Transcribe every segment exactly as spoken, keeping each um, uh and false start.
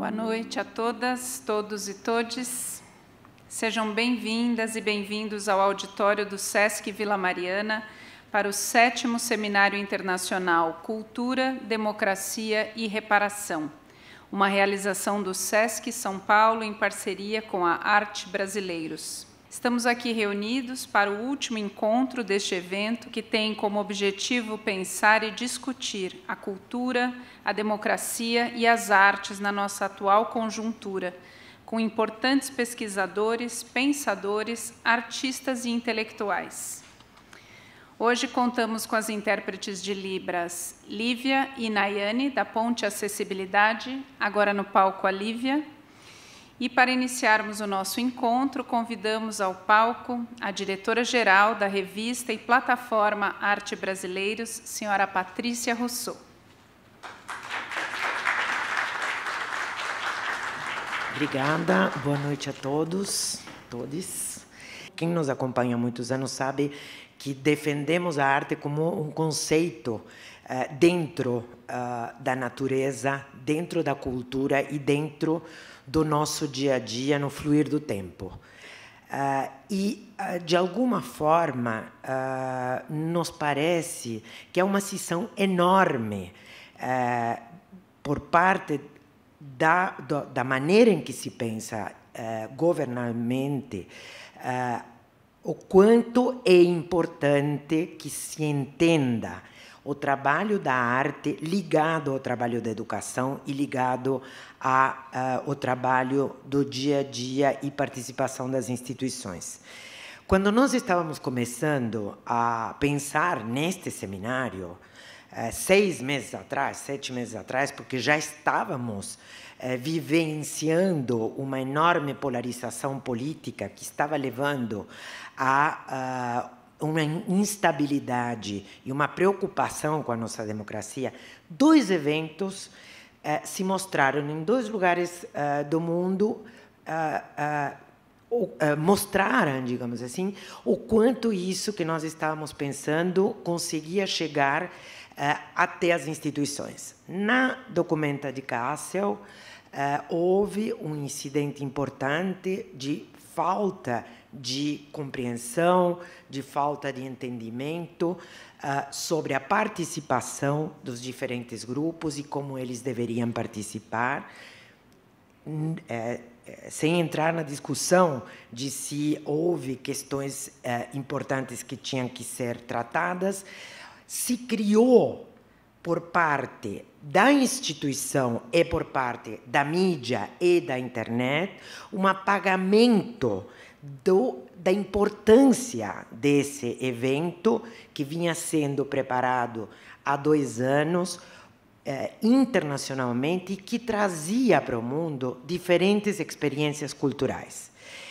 Boa noite a todas, todos e todes. Sejam bem-vindas e bem-vindos ao auditório do Sesc Vila Mariana para o sétimo Seminário Internacional Cultura, Democracia e Reparação, uma realização do Sesc São Paulo em parceria com a Arte Brasileiros. Estamos aqui reunidos para o último encontro deste evento, que tem como objetivo pensar e discutir a cultura, a democracia e as artes na nossa atual conjuntura, com importantes pesquisadores, pensadores, artistas e intelectuais. Hoje contamos com as intérpretes de Libras Lívia e Nayane, da Ponte Acessibilidade, agora no palco a Lívia. E para iniciarmos o nosso encontro, convidamos ao palco a diretora-geral da revista e plataforma Arte Brasileiros, senhora Patrícia Rousseau. Obrigada, boa noite a todos, todes. Quem nos acompanha há muitos anos sabe que defendemos a arte como um conceito uh, dentro uh, da natureza, dentro da cultura e dentro do nosso dia a dia, no fluir do tempo. Uh, e, uh, de alguma forma, uh, nos parece que é uma cisão enorme uh, por parte da, do, da maneira em que se pensa uh, governamentalmente, uh, o quanto é importante que se entenda o trabalho da arte ligado ao trabalho da educação e ligado a, uh, ao trabalho do dia a dia e participação das instituições. Quando nós estávamos começando a pensar neste seminário, uh, seis meses atrás, sete meses atrás, porque já estávamos uh, vivenciando uma enorme polarização política que estava levando a uh, uma instabilidade e uma preocupação com a nossa democracia, dois eventos eh, se mostraram em dois lugares eh, do mundo, eh, eh, eh, mostraram, digamos assim, o quanto isso que nós estávamos pensando conseguia chegar eh, até as instituições. Na documenta de Kassel, eh, houve um incidente importante de falta de compreensão, de falta de entendimento uh, sobre a participação dos diferentes grupos e como eles deveriam participar, é, é, sem entrar na discussão de se houve questões é, importantes que tinham que ser tratadas, se criou por parte da instituição e por parte da mídia e da internet um apagamento Do, da importância desse evento que vinha sendo preparado há dois anos eh, internacionalmente e que trazia para o mundo diferentes experiências culturais.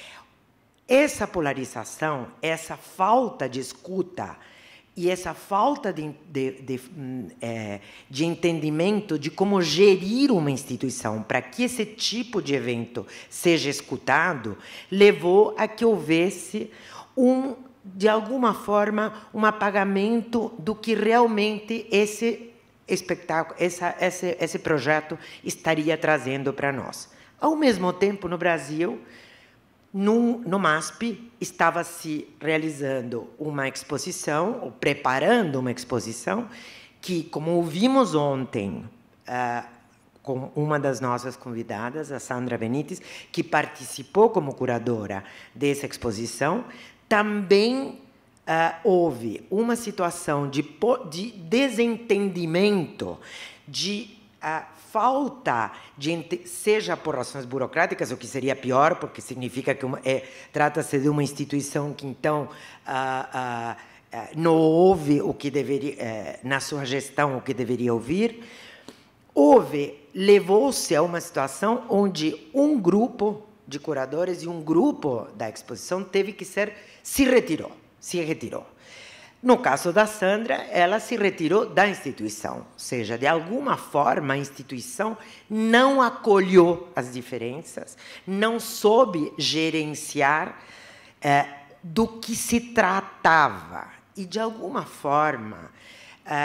Essa polarização, essa falta de escuta e essa falta de, de, de, de, de entendimento de como gerir uma instituição para que esse tipo de evento seja escutado, levou a que houvesse, um, de alguma forma, um apagamento do que realmente esse espetáculo, essa, esse, esse projeto estaria trazendo para nós. Ao mesmo tempo, no Brasil, No, no MASP, estava se realizando uma exposição, ou preparando uma exposição, que, como ouvimos ontem, uh, com uma das nossas convidadas, a Sandra Benítez, que participou como curadora dessa exposição, também uh, houve uma situação de, de desentendimento, de a falta de, seja por razões burocráticas, o que seria pior, porque significa que é, trata-se de uma instituição que, então, ah, ah, não houve o que deveria, eh, na sua gestão, o que deveria ouvir, houve, levou-se a uma situação onde um grupo de curadores e um grupo da exposição teve que ser, se retirou, se retirou. No caso da Sandra, ela se retirou da instituição, ou seja, de alguma forma a instituição não acolheu as diferenças, não soube gerenciar eh, do que se tratava. E, de alguma forma, eh,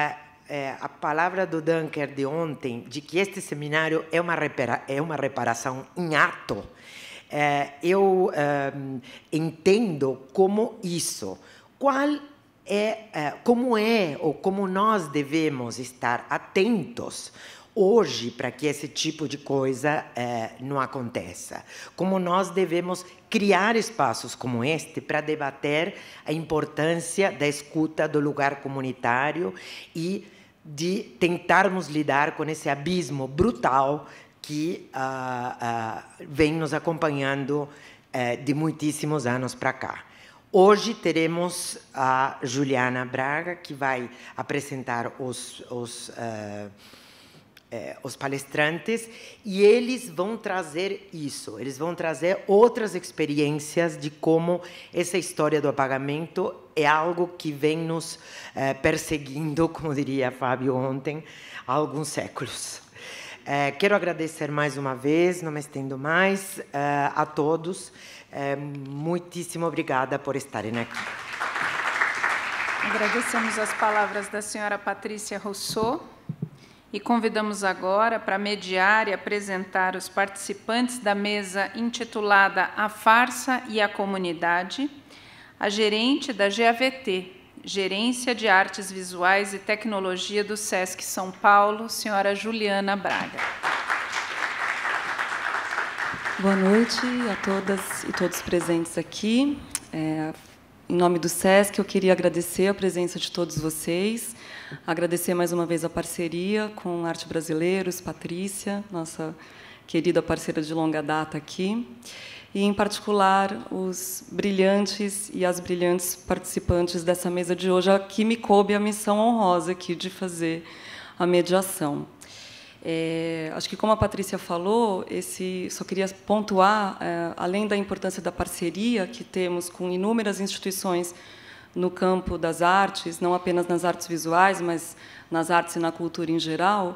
é, a palavra do Dunker de ontem, de que este seminário é uma, repara, é uma reparação em ato, é, eu é, entendo como isso. Qual é, é, como é ou como nós devemos estar atentos hoje para que esse tipo de coisa eh, não aconteça. Como nós devemos criar espaços como este para debater a importância da escuta do lugar comunitário e de tentarmos lidar com esse abismo brutal que ah, ah, vem nos acompanhando eh, de muitíssimos anos para cá. Hoje teremos a Juliana Braga, que vai apresentar os... os uh, É, os palestrantes, e eles vão trazer isso, eles vão trazer outras experiências de como essa história do apagamento é algo que vem nos é, perseguindo, como diria Fábio ontem, há alguns séculos. É, quero agradecer mais uma vez, não me estendo mais, é, a todos. É, muitíssimo obrigada por estarem aqui. Agradecemos as palavras da senhora Patrícia Rousseau. E convidamos agora para mediar e apresentar os participantes da mesa intitulada A Farsa e a Comunidade, a gerente da G A V T, Gerência de Artes Visuais e Tecnologia do SESC São Paulo, senhora Juliana Braga. Boa noite a todas e todos presentes aqui. É, em nome do SESC, eu queria agradecer a presença de todos vocês, agradecer mais uma vez a parceria com Arte Brasileiros, Patrícia, nossa querida parceira de longa data aqui, e, em particular, os brilhantes e as brilhantes participantes dessa mesa de hoje, a que me coube a missão honrosa aqui de fazer a mediação. É, acho que, como a Patrícia falou, esse, só queria pontuar, é, além da importância da parceria que temos com inúmeras instituições no campo das artes, não apenas nas artes visuais, mas nas artes e na cultura em geral,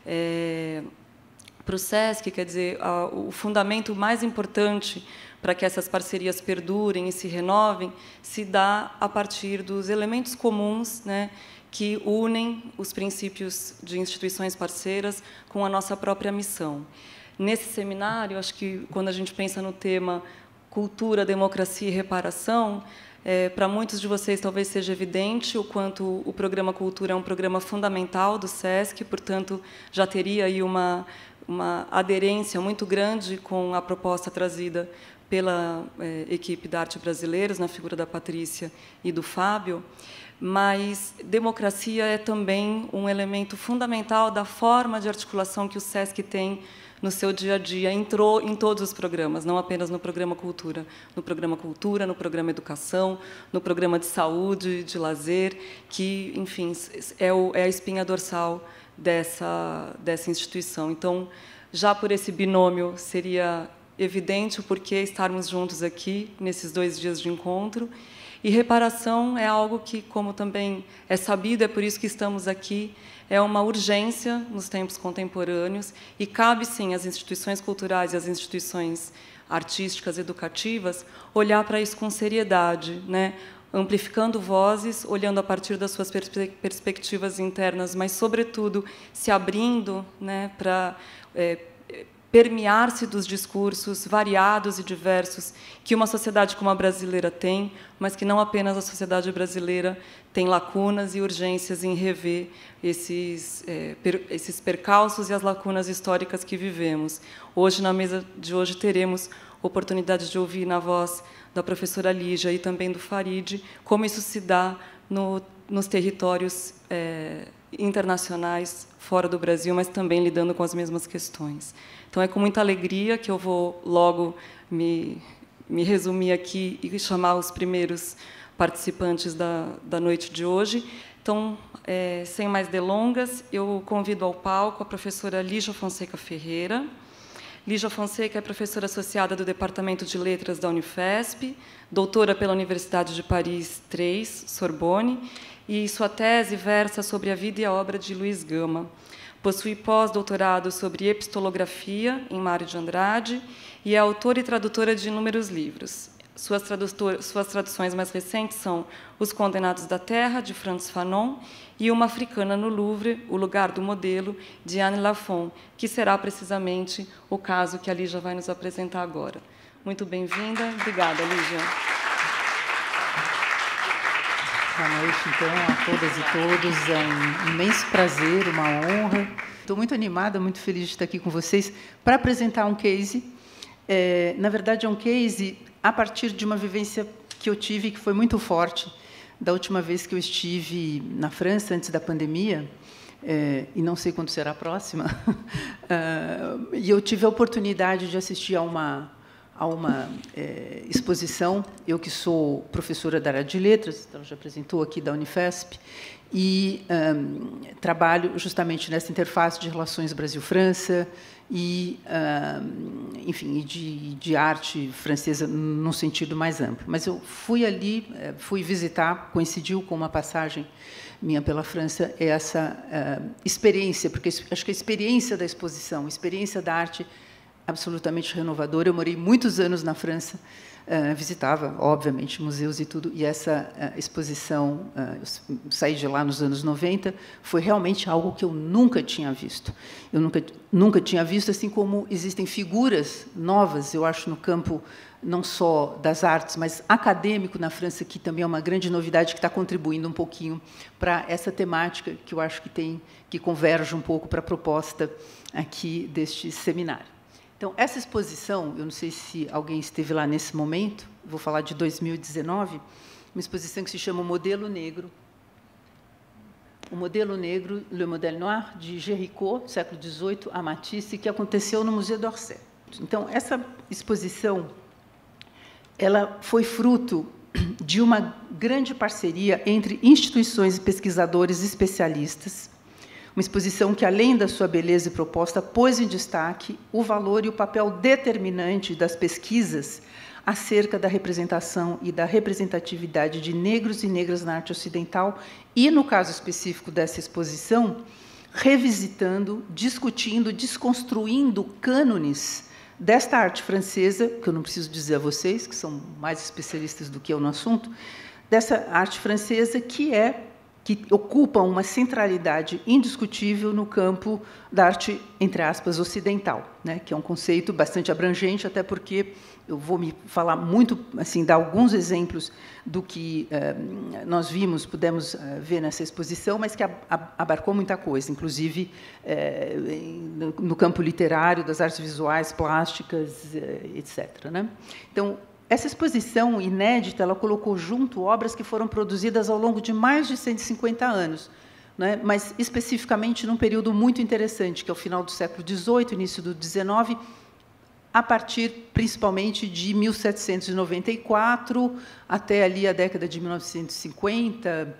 é, para o SESC, quer dizer, a, o fundamento mais importante para que essas parcerias perdurem e se renovem se dá a partir dos elementos comuns, né, que unem os princípios de instituições parceiras com a nossa própria missão. Nesse seminário, acho que, quando a gente pensa no tema cultura, democracia e reparação, é, para muitos de vocês talvez seja evidente o quanto o programa Cultura é um programa fundamental do SESC, portanto, já teria aí uma, uma aderência muito grande com a proposta trazida pela é, equipe da Arte Brasileiros, na figura da Patrícia e do Fábio. Mas democracia é também um elemento fundamental da forma de articulação que o SESC tem no seu dia a dia, entrou em todos os programas, não apenas no programa Cultura, no programa Cultura, no programa Educação, no programa de Saúde, de Lazer, que, enfim, é, o, é a espinha dorsal dessa, dessa instituição. Então, já por esse binômio, seria evidente o porquê estarmos juntos aqui, nesses dois dias de encontro. E reparação é algo que, como também é sabido, é por isso que estamos aqui, é uma urgência nos tempos contemporâneos e cabe, sim, às instituições culturais e às instituições artísticas, educativas, olhar para isso com seriedade, né? Amplificando vozes, olhando a partir das suas perspe perspectivas internas, mas, sobretudo, se abrindo, né, para é, permear-se dos discursos variados e diversos que uma sociedade como a brasileira tem, mas que não apenas a sociedade brasileira tem lacunas e urgências em rever esses, é, per, esses percalços e as lacunas históricas que vivemos. Hoje, na mesa de hoje, teremos oportunidade de ouvir na voz da professora Lígia e também do Farid como isso se dá no, nos territórios é, internacionais, fora do Brasil, mas também lidando com as mesmas questões. Então, é com muita alegria que eu vou logo me, me resumir aqui e chamar os primeiros participantes da, da noite de hoje. Então, é, sem mais delongas, eu convido ao palco a professora Lígia Fonseca Ferreira. Lígia Fonseca é professora associada do Departamento de Letras da Unifesp, doutora pela Universidade de Paris três, Sorbonne, e sua tese versa sobre a vida e a obra de Luiz Gama. Possui pós-doutorado sobre epistolografia em Mário de Andrade e é autora e tradutora de inúmeros livros. Suas, suas traduções mais recentes são Os Condenados da Terra, de Frantz Fanon, e Uma Africana no Louvre, O Lugar do Modelo, de Anne Lafon, que será precisamente o caso que a Lígia vai nos apresentar agora. Muito bem-vinda. Obrigada, Lígia. Boa noite, então, a todas e todos. É um imenso prazer, uma honra. Estou muito animada, muito feliz de estar aqui com vocês para apresentar um case. É, na verdade, é um case a partir de uma vivência que eu tive, que foi muito forte, da última vez que eu estive na França, antes da pandemia, é, e não sei quando será a próxima, uh, e eu tive a oportunidade de assistir a uma, a uma é, exposição, eu que sou professora da área de letras, ela já apresentou aqui da Unifesp, e um, trabalho justamente nessa interface de relações Brasil-França, e, uh, enfim, de, de arte francesa num sentido mais amplo. Mas eu fui ali, fui visitar, coincidiu com uma passagem minha pela França, essa uh, experiência, porque acho que a experiência da exposição, a experiência da arte absolutamente renovadora. Eu morei muitos anos na França, uh, visitava, obviamente, museus e tudo, e essa uh, exposição, uh, eu saí de lá nos anos noventa, foi realmente algo que eu nunca tinha visto. Eu nunca, nunca tinha visto, assim como existem figuras novas, eu acho, no campo não só das artes, mas acadêmico na França, que também é uma grande novidade, que está contribuindo um pouquinho para essa temática, que eu acho que tem, que converge um pouco para a proposta aqui deste seminário. Então, essa exposição, eu não sei se alguém esteve lá nesse momento, vou falar de dois mil e dezenove, uma exposição que se chama O Modelo Negro. O Modelo Negro, Le Modèle Noir, de Géricault, século dezoito, a Matisse, que aconteceu no Museu d'Orsay. Então, essa exposição ela foi fruto de uma grande parceria entre instituições e pesquisadores especialistas, uma exposição que, além da sua beleza e proposta, pôs em destaque o valor e o papel determinante das pesquisas acerca da representação e da representatividade de negros e negras na arte ocidental e, no caso específico dessa exposição, revisitando, discutindo, desconstruindo cânones desta arte francesa, que eu não preciso dizer a vocês, que são mais especialistas do que eu no assunto, dessa arte francesa que é que ocupa uma centralidade indiscutível no campo da arte, entre aspas, ocidental, né, que é um conceito bastante abrangente, até porque eu vou me falar muito, assim, dar alguns exemplos do que eh, nós vimos, pudemos eh, ver nessa exposição, mas que abarcou muita coisa, inclusive eh, no, no campo literário, das artes visuais, plásticas, eh, etcétera, né? Então, essa exposição inédita, ela colocou junto obras que foram produzidas ao longo de mais de cento e cinquenta anos, né? Mas especificamente num período muito interessante, que é o final do século dezoito, início do dezenove, a partir, principalmente, de mil setecentos e noventa e quatro até ali a década de mil novecentos e cinquenta,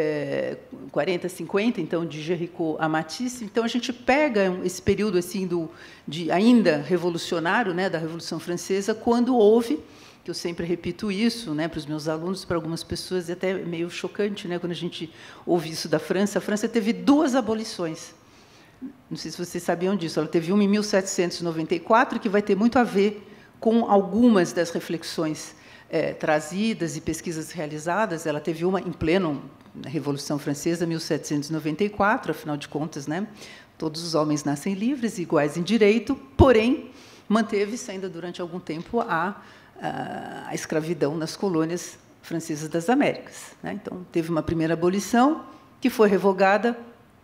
é, quarenta, cinquenta, então, de Géricault a Matisse. Então, a gente pega esse período assim do, de, ainda revolucionário, né, da Revolução Francesa, quando houve, que eu sempre repito isso, né, para os meus alunos, para algumas pessoas, é até meio chocante, né, quando a gente ouve isso da França. A França teve duas abolições. Não sei se vocês sabiam disso. Ela teve uma em mil setecentos e noventa e quatro, que vai ter muito a ver com algumas das reflexões é, trazidas e pesquisas realizadas. Ela teve uma em pleno na Revolução Francesa, mil setecentos e noventa e quatro, afinal de contas, né, todos os homens nascem livres e iguais em direito, porém, manteve-se ainda durante algum tempo a, a, a escravidão nas colônias francesas das Américas, né? Então, teve uma primeira abolição, que foi revogada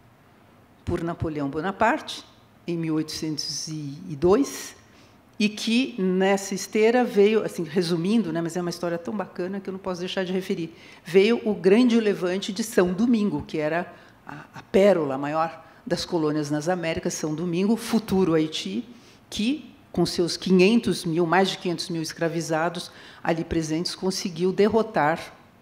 por Napoleão Bonaparte, em mil oitocentos e dois, e que, nessa esteira, veio, assim, resumindo, né, mas é uma história tão bacana que eu não posso deixar de referir, veio o grande levante de São Domingo, que era a, a pérola maior das colônias nas Américas, São Domingo, futuro Haiti, que, com seus quinhentos mil, mais de quinhentos mil escravizados ali presentes, conseguiu derrotar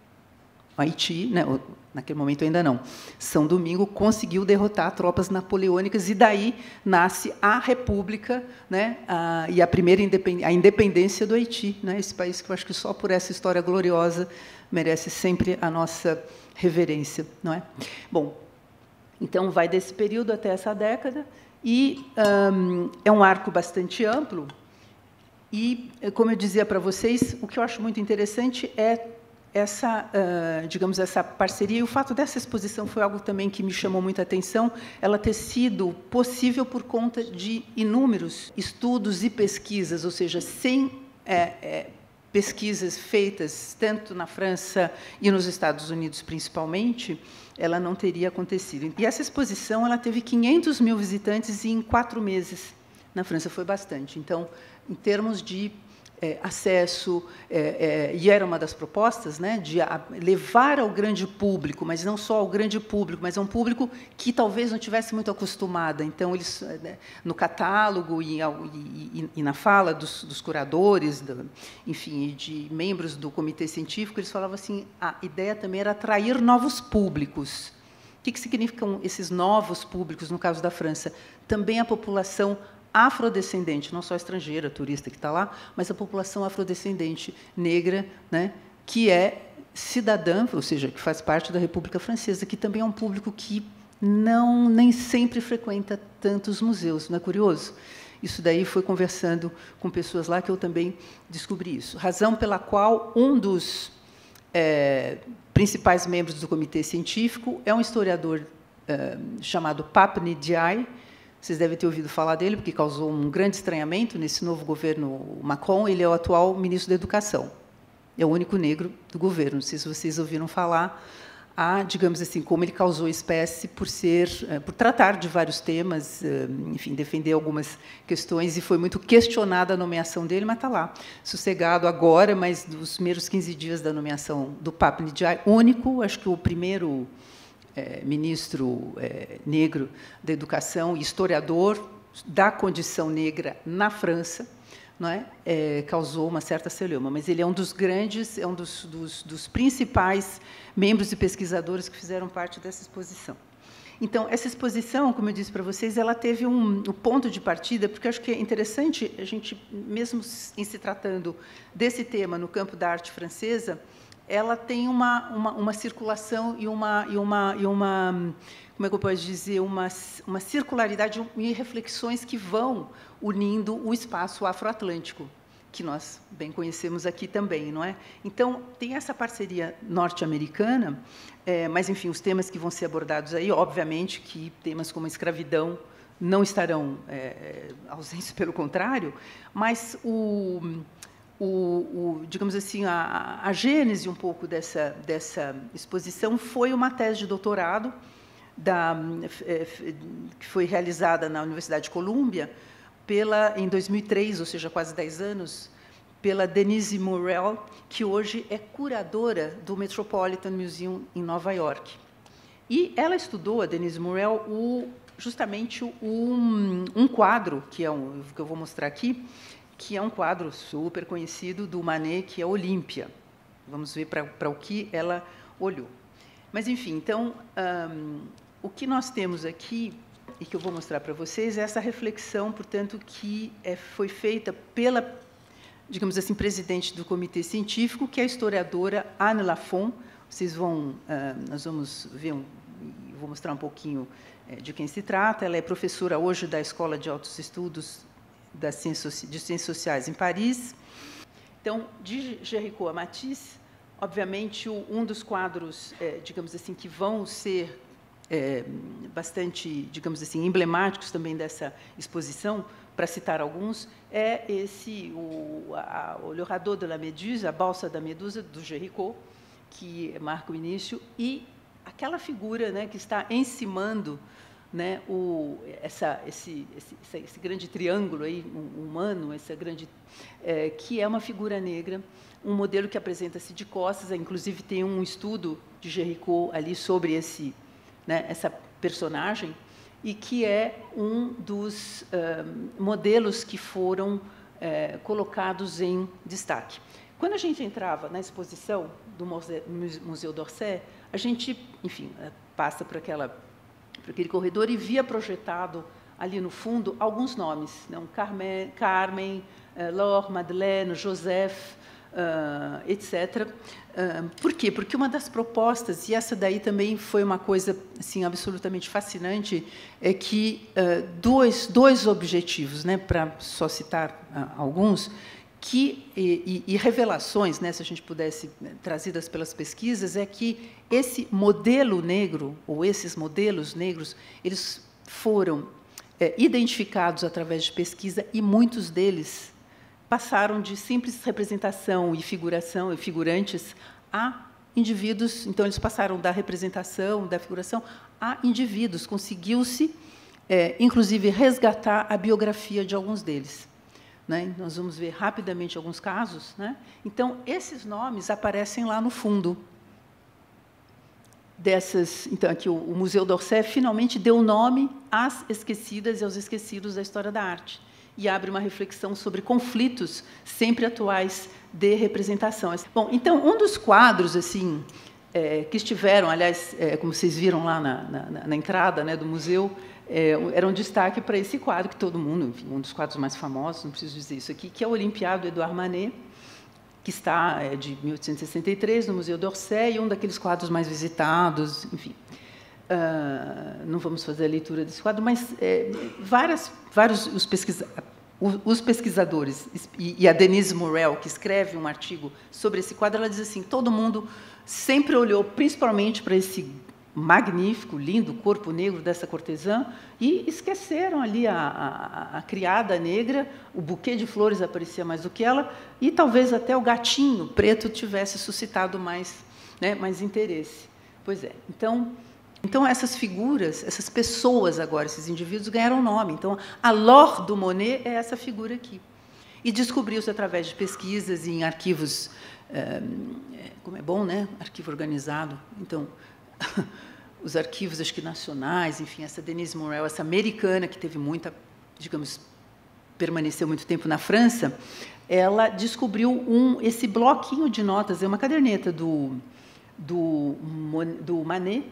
Haiti, né, naquele momento ainda não, São Domingo conseguiu derrotar tropas napoleônicas e daí nasce a República, né, a, e a primeira independ, a independência do Haiti, né, esse país que eu acho que só por essa história gloriosa merece sempre a nossa reverência, não é? Bom, então vai desse período até essa década e hum, é um arco bastante amplo. E, como eu dizia para vocês, o que eu acho muito interessante é essa, uh, digamos, essa parceria. E o fato dessa exposição foi algo também que me chamou muita atenção, ela ter sido possível por conta de inúmeros estudos e pesquisas, ou seja, sem é, é, pesquisas feitas tanto na França e nos Estados Unidos, principalmente, ela não teria acontecido. E essa exposição ela teve quinhentos mil visitantes em quatro meses. Na França foi bastante. Então, em termos de é, acesso, é, é, e era uma das propostas, né, de a, levar ao grande público, mas não só ao grande público, mas a um público que talvez não tivesse muito acostumada. Então, eles, né, no catálogo e, e, e na fala dos, dos curadores, do, enfim, de membros do comitê científico, eles falavam assim, a ideia também era atrair novos públicos. O que, que significam esses novos públicos, no caso da França? Também a população afrodescendente, não só estrangeira, turista que está lá, mas a população afrodescendente negra, né, que é cidadã, ou seja, que faz parte da República Francesa, que também é um público que não nem sempre frequenta tantos museus, não é curioso? Isso daí foi conversando com pessoas lá que eu também descobri isso. Razão pela qual um dos é, principais membros do comitê científico é um historiador é, chamado Pape Ndiaye. Vocês devem ter ouvido falar dele, porque causou um grande estranhamento nesse novo governo Macron. Ele é o atual ministro da Educação. É o único negro do governo. Não sei se vocês ouviram falar. A, digamos assim, como ele causou espécie por ser, por tratar de vários temas, enfim, defender algumas questões, e foi muito questionada a nomeação dele, mas está lá, sossegado agora, mas nos primeiros quinze dias da nomeação do Pape Ndiaye, único, acho que o primeiro É, ministro é, negro da educação, historiador da condição negra na França, não é? É, causou uma certa celeuma, mas ele é um dos grandes, é um dos, dos, dos principais membros e pesquisadores que fizeram parte dessa exposição. Então, essa exposição, como eu disse para vocês, ela teve um, um ponto de partida, porque eu acho que é interessante a gente, mesmo em se tratando desse tema no campo da arte francesa, ela tem uma, uma, uma circulação e uma, e, uma, e uma, como é que eu posso dizer, uma, uma circularidade e reflexões que vão unindo o espaço afroatlântico, que nós bem conhecemos aqui também, não é? Então, tem essa parceria norte-americana, é, mas, enfim, os temas que vão ser abordados aí, obviamente, que temas como a escravidão não estarão é, ausentes, pelo contrário, mas o... O, o, digamos assim, a, a gênese um pouco dessa, dessa exposição foi uma tese de doutorado da, que foi realizada na Universidade de Columbia pela, em dois mil e três, ou seja, quase dez anos, pela Denise Murrell, que hoje é curadora do Metropolitan Museum em Nova York. E ela estudou, a Denise Murrell, o, justamente um, um quadro, que é um, que eu vou mostrar aqui, que é um quadro super conhecido do Manet, que é Olímpia. Vamos ver para, para o que ela olhou. Mas, enfim, então, um, o que nós temos aqui, e que eu vou mostrar para vocês, é essa reflexão, portanto, que é, foi feita pela, digamos assim, presidente do comitê científico, que é a historiadora Anne Lafon. Vocês vão, uh, nós vamos ver, um, vou mostrar um pouquinho uh, de quem se trata. Ela é professora hoje da Escola de Altos Estudos das ciências, de Ciências Sociais em Paris. Então, de Géricault a Matisse, obviamente, um dos quadros, é, digamos assim, que vão ser é, bastante, digamos assim, emblemáticos também dessa exposição, para citar alguns, é esse, o, a, o Le Radeau de la Méduse, a Balsa da Medusa, do Géricault, que marca o início, e aquela figura, né, que está encimando, né, o, essa, esse, esse, esse grande triângulo aí, um, humano, essa grande, é, que é uma figura negra, um modelo que apresenta-se de costas, inclusive tem um estudo de Géricault ali sobre esse, né, essa personagem, e que é um dos uh, modelos que foram uh, colocados em destaque. Quando a gente entrava na exposição do Museu d'Orsay, a gente, enfim, passa por aquela para aquele corredor e via projetado ali no fundo alguns nomes, não? Carmen, Carmen uh, Laure, Madeleine, Joseph, uh, etcétera. Uh, por quê? Porque uma das propostas, e essa daí também foi uma coisa assim absolutamente fascinante, é que uh, dois, dois objetivos, né, para só citar uh, alguns, que, e, e revelações, né, se a gente pudesse, né, trazidas pelas pesquisas, é que esse modelo negro, ou esses modelos negros, eles foram é, identificados através de pesquisa, e muitos deles passaram de simples representação e figuração, e figurantes, a indivíduos. Então, eles passaram da representação, da figuração, a indivíduos. Conseguiu-se, é, inclusive, resgatar a biografia de alguns deles. Né? Nós vamos ver rapidamente alguns casos. Né? Então, esses nomes aparecem lá no fundo dessas. Então, aqui o, o Museu d'Orsay finalmente deu nome às esquecidas e aos esquecidos da história da arte, e abre uma reflexão sobre conflitos sempre atuais de representação. Bom, então, um dos quadros assim é, que estiveram, aliás, é, como vocês viram lá na, na, na entrada, né, do museu, é, era um destaque para esse quadro que todo mundo, enfim, um dos quadros mais famosos, não preciso dizer isso aqui, que é o Olympiade do Edouard Manet, que está é, de mil oitocentos e sessenta e três no Museu d'Orsay, e um daqueles quadros mais visitados, enfim. Uh, não vamos fazer a leitura desse quadro, mas é, várias, vários os, pesquisa, os pesquisadores, e, e a Denise Morel, que escreve um artigo sobre esse quadro, ela diz assim, todo mundo sempre olhou principalmente para esse magnífico, lindo corpo negro dessa cortesã, e esqueceram ali a, a, a criada negra, o buquê de flores aparecia mais do que ela, e talvez até o gatinho preto tivesse suscitado mais, né, mais interesse. Pois é, então... Então, essas figuras, essas pessoas agora, esses indivíduos, ganharam nome. Então, a Laure do Monet é essa figura aqui. E descobriu-se através de pesquisas em arquivos, é, como é bom, né? Arquivo organizado. Então, os arquivos, acho que nacionais, enfim, essa Denise Morel, essa americana, que teve muita, digamos, permaneceu muito tempo na França, ela descobriu um, esse bloquinho de notas, é uma caderneta do, do, do Manet,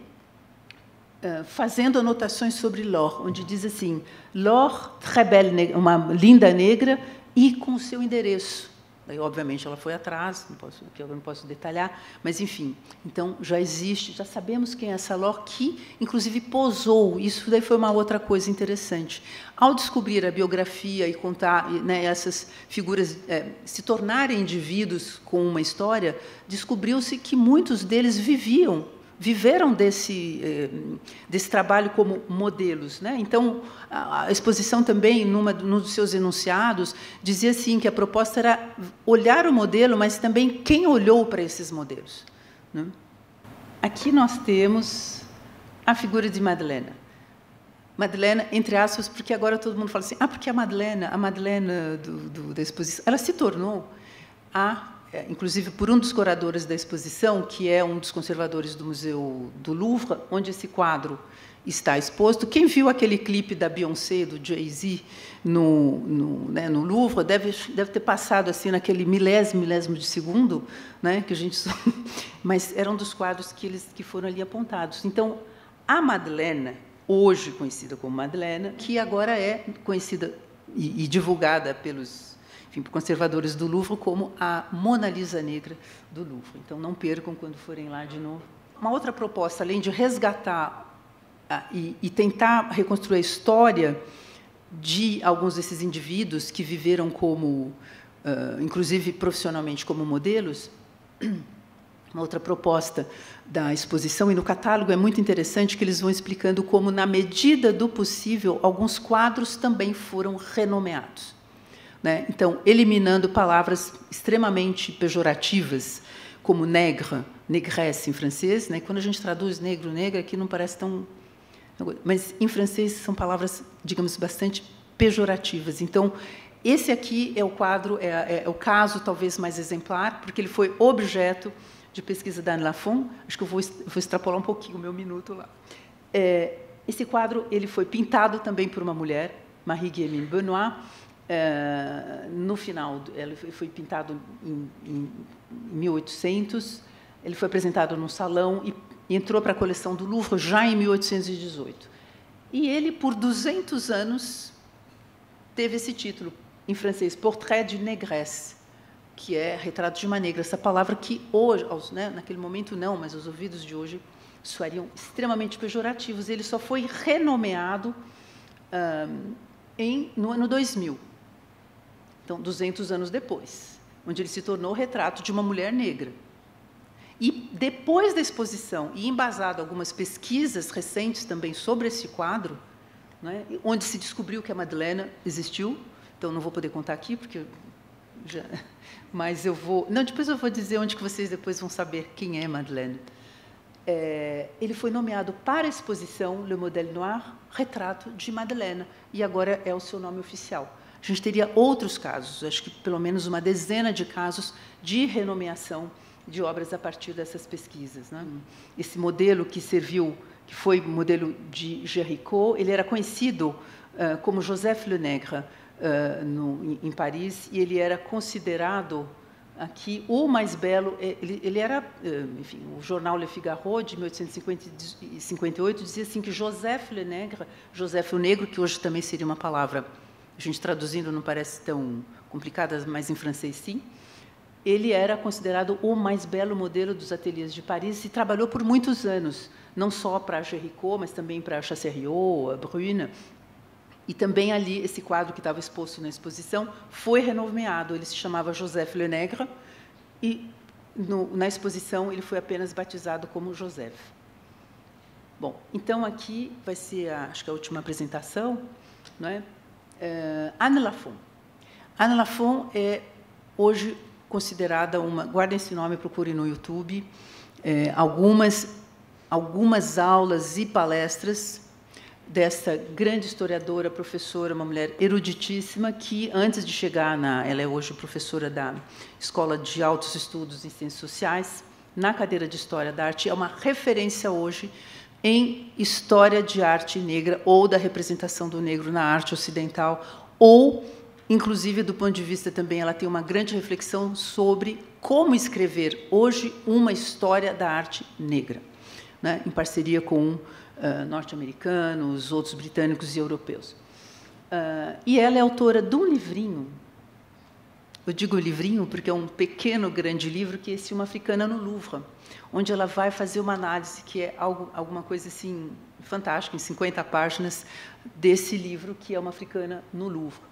fazendo anotações sobre Laure, onde diz assim, Laure, très belle, uma linda negra, e com o seu endereço. Daí, obviamente, ela foi atrás, não posso, que eu não posso detalhar, mas, enfim, então, já existe, já sabemos quem é essa Laure, que, inclusive, posou. Isso daí foi uma outra coisa interessante. Ao descobrir a biografia e contar, né, essas figuras é, se tornarem indivíduos com uma história, descobriu-se que muitos deles viviam viveram desse, desse trabalho como modelos. Né? Então, a exposição também, numa, num dos seus enunciados, dizia assim, que a proposta era olhar o modelo, mas também quem olhou para esses modelos. Né? Aqui nós temos a figura de Madeleine. Madeleine, entre aspas, porque agora todo mundo fala assim, ah, porque a Madeleine, a Madeleine do, do, da exposição, ela se tornou a... inclusive por um dos curadores da exposição, que é um dos conservadores do Museu do Louvre, onde esse quadro está exposto. Quem viu aquele clipe da Beyoncé, do Jay-Z, no, no, né, no Louvre, deve, deve ter passado assim naquele milésimo, milésimo de segundo, né, que a gente... mas era um dos quadros que, eles, que foram ali apontados. Então, a Madeleine, hoje conhecida como Madeleine, que agora é conhecida e, e divulgada pelos... enfim, por conservadores do Louvre, como a Mona Lisa negra do Louvre. Então, não percam quando forem lá de novo. Uma outra proposta, além de resgatar ah, e, e tentar reconstruir a história de alguns desses indivíduos que viveram como, uh, inclusive profissionalmente, como modelos, uma outra proposta da exposição, e no catálogo é muito interessante que eles vão explicando como, na medida do possível, alguns quadros também foram renomeados. Né? Então, eliminando palavras extremamente pejorativas, como nègre, négresse em francês. Né? Quando a gente traduz negro, negra, aqui não parece tão... Mas, em francês, são palavras, digamos, bastante pejorativas. Então, esse aqui é o quadro, é, é, é o caso, talvez, mais exemplar, porque ele foi objeto de pesquisa da Anne Lafon. Acho que eu vou, vou extrapolar um pouquinho o meu minuto lá. É, esse quadro ele foi pintado também por uma mulher, Marie-Guillemine Benoit. Uh, no final, ele foi pintado em, em mil e oitocentos, ele foi apresentado num salão e entrou para a coleção do Louvre já em mil oitocentos e dezoito. E ele, por duzentos anos, teve esse título, em francês, Portrait d'une négresse, que é retrato de uma negra. Essa palavra que hoje, aos, né, naquele momento não, mas os ouvidos de hoje soariam extremamente pejorativos. Ele só foi renomeado um, em, no ano dois mil. então, duzentos anos depois, onde ele se tornou o retrato de uma mulher negra. E, depois da exposição, e embasado algumas pesquisas recentes também sobre esse quadro, né, onde se descobriu que a Madeleine existiu, então não vou poder contar aqui, porque já, mas eu vou... Não, depois eu vou dizer onde que vocês depois vão saber quem é Madeleine. É, ele foi nomeado para a exposição Le Modèle Noir, Retrato de Madeleine, e agora é o seu nome oficial. A gente teria outros casos, acho que pelo menos uma dezena de casos de renomeação de obras a partir dessas pesquisas, né? Esse modelo que serviu, que foi modelo de Géricault, ele era conhecido uh, como Joseph Le Nègre uh, no, em Paris, e ele era considerado aqui o mais belo. Ele, ele era, uh, enfim, o jornal Le Figaro de mil oitocentos e cinquenta e oito dizia assim que Joseph Le Nègre, Joseph o Negro, que hoje também seria uma palavra, a gente traduzindo não parece tão complicada, mas em francês sim. Ele era considerado o mais belo modelo dos ateliês de Paris e trabalhou por muitos anos, não só para Géricault, mas também para Chassériau, Brune. E também ali, esse quadro que estava exposto na exposição foi renomeado. Ele se chamava Joseph Le Nègre e, no, na exposição, ele foi apenas batizado como Joseph. Bom, então, aqui vai ser, a, acho que a última apresentação, não é? Uh, Anne Lafon. Anne Lafon é, hoje, considerada uma... Guardem esse nome, procurem no YouTube. É, algumas, algumas aulas e palestras dessa grande historiadora, professora, uma mulher eruditíssima, que, antes de chegar na... Ela é hoje professora da Escola de Altos Estudos em Ciências Sociais, na cadeira de História da Arte, é uma referência hoje em História de Arte Negra ou da representação do negro na arte ocidental, ou... Inclusive, do ponto de vista também, ela tem uma grande reflexão sobre como escrever hoje uma história da arte negra, né, em parceria com uh, norte-americanos, outros britânicos e europeus. Uh, e ela é autora de um livrinho, eu digo livrinho porque é um pequeno, grande livro, que é esse Uma Africana no Louvre, onde ela vai fazer uma análise que é algo, alguma coisa assim fantástica, em cinquenta páginas, desse livro, que é Uma Africana no Louvre.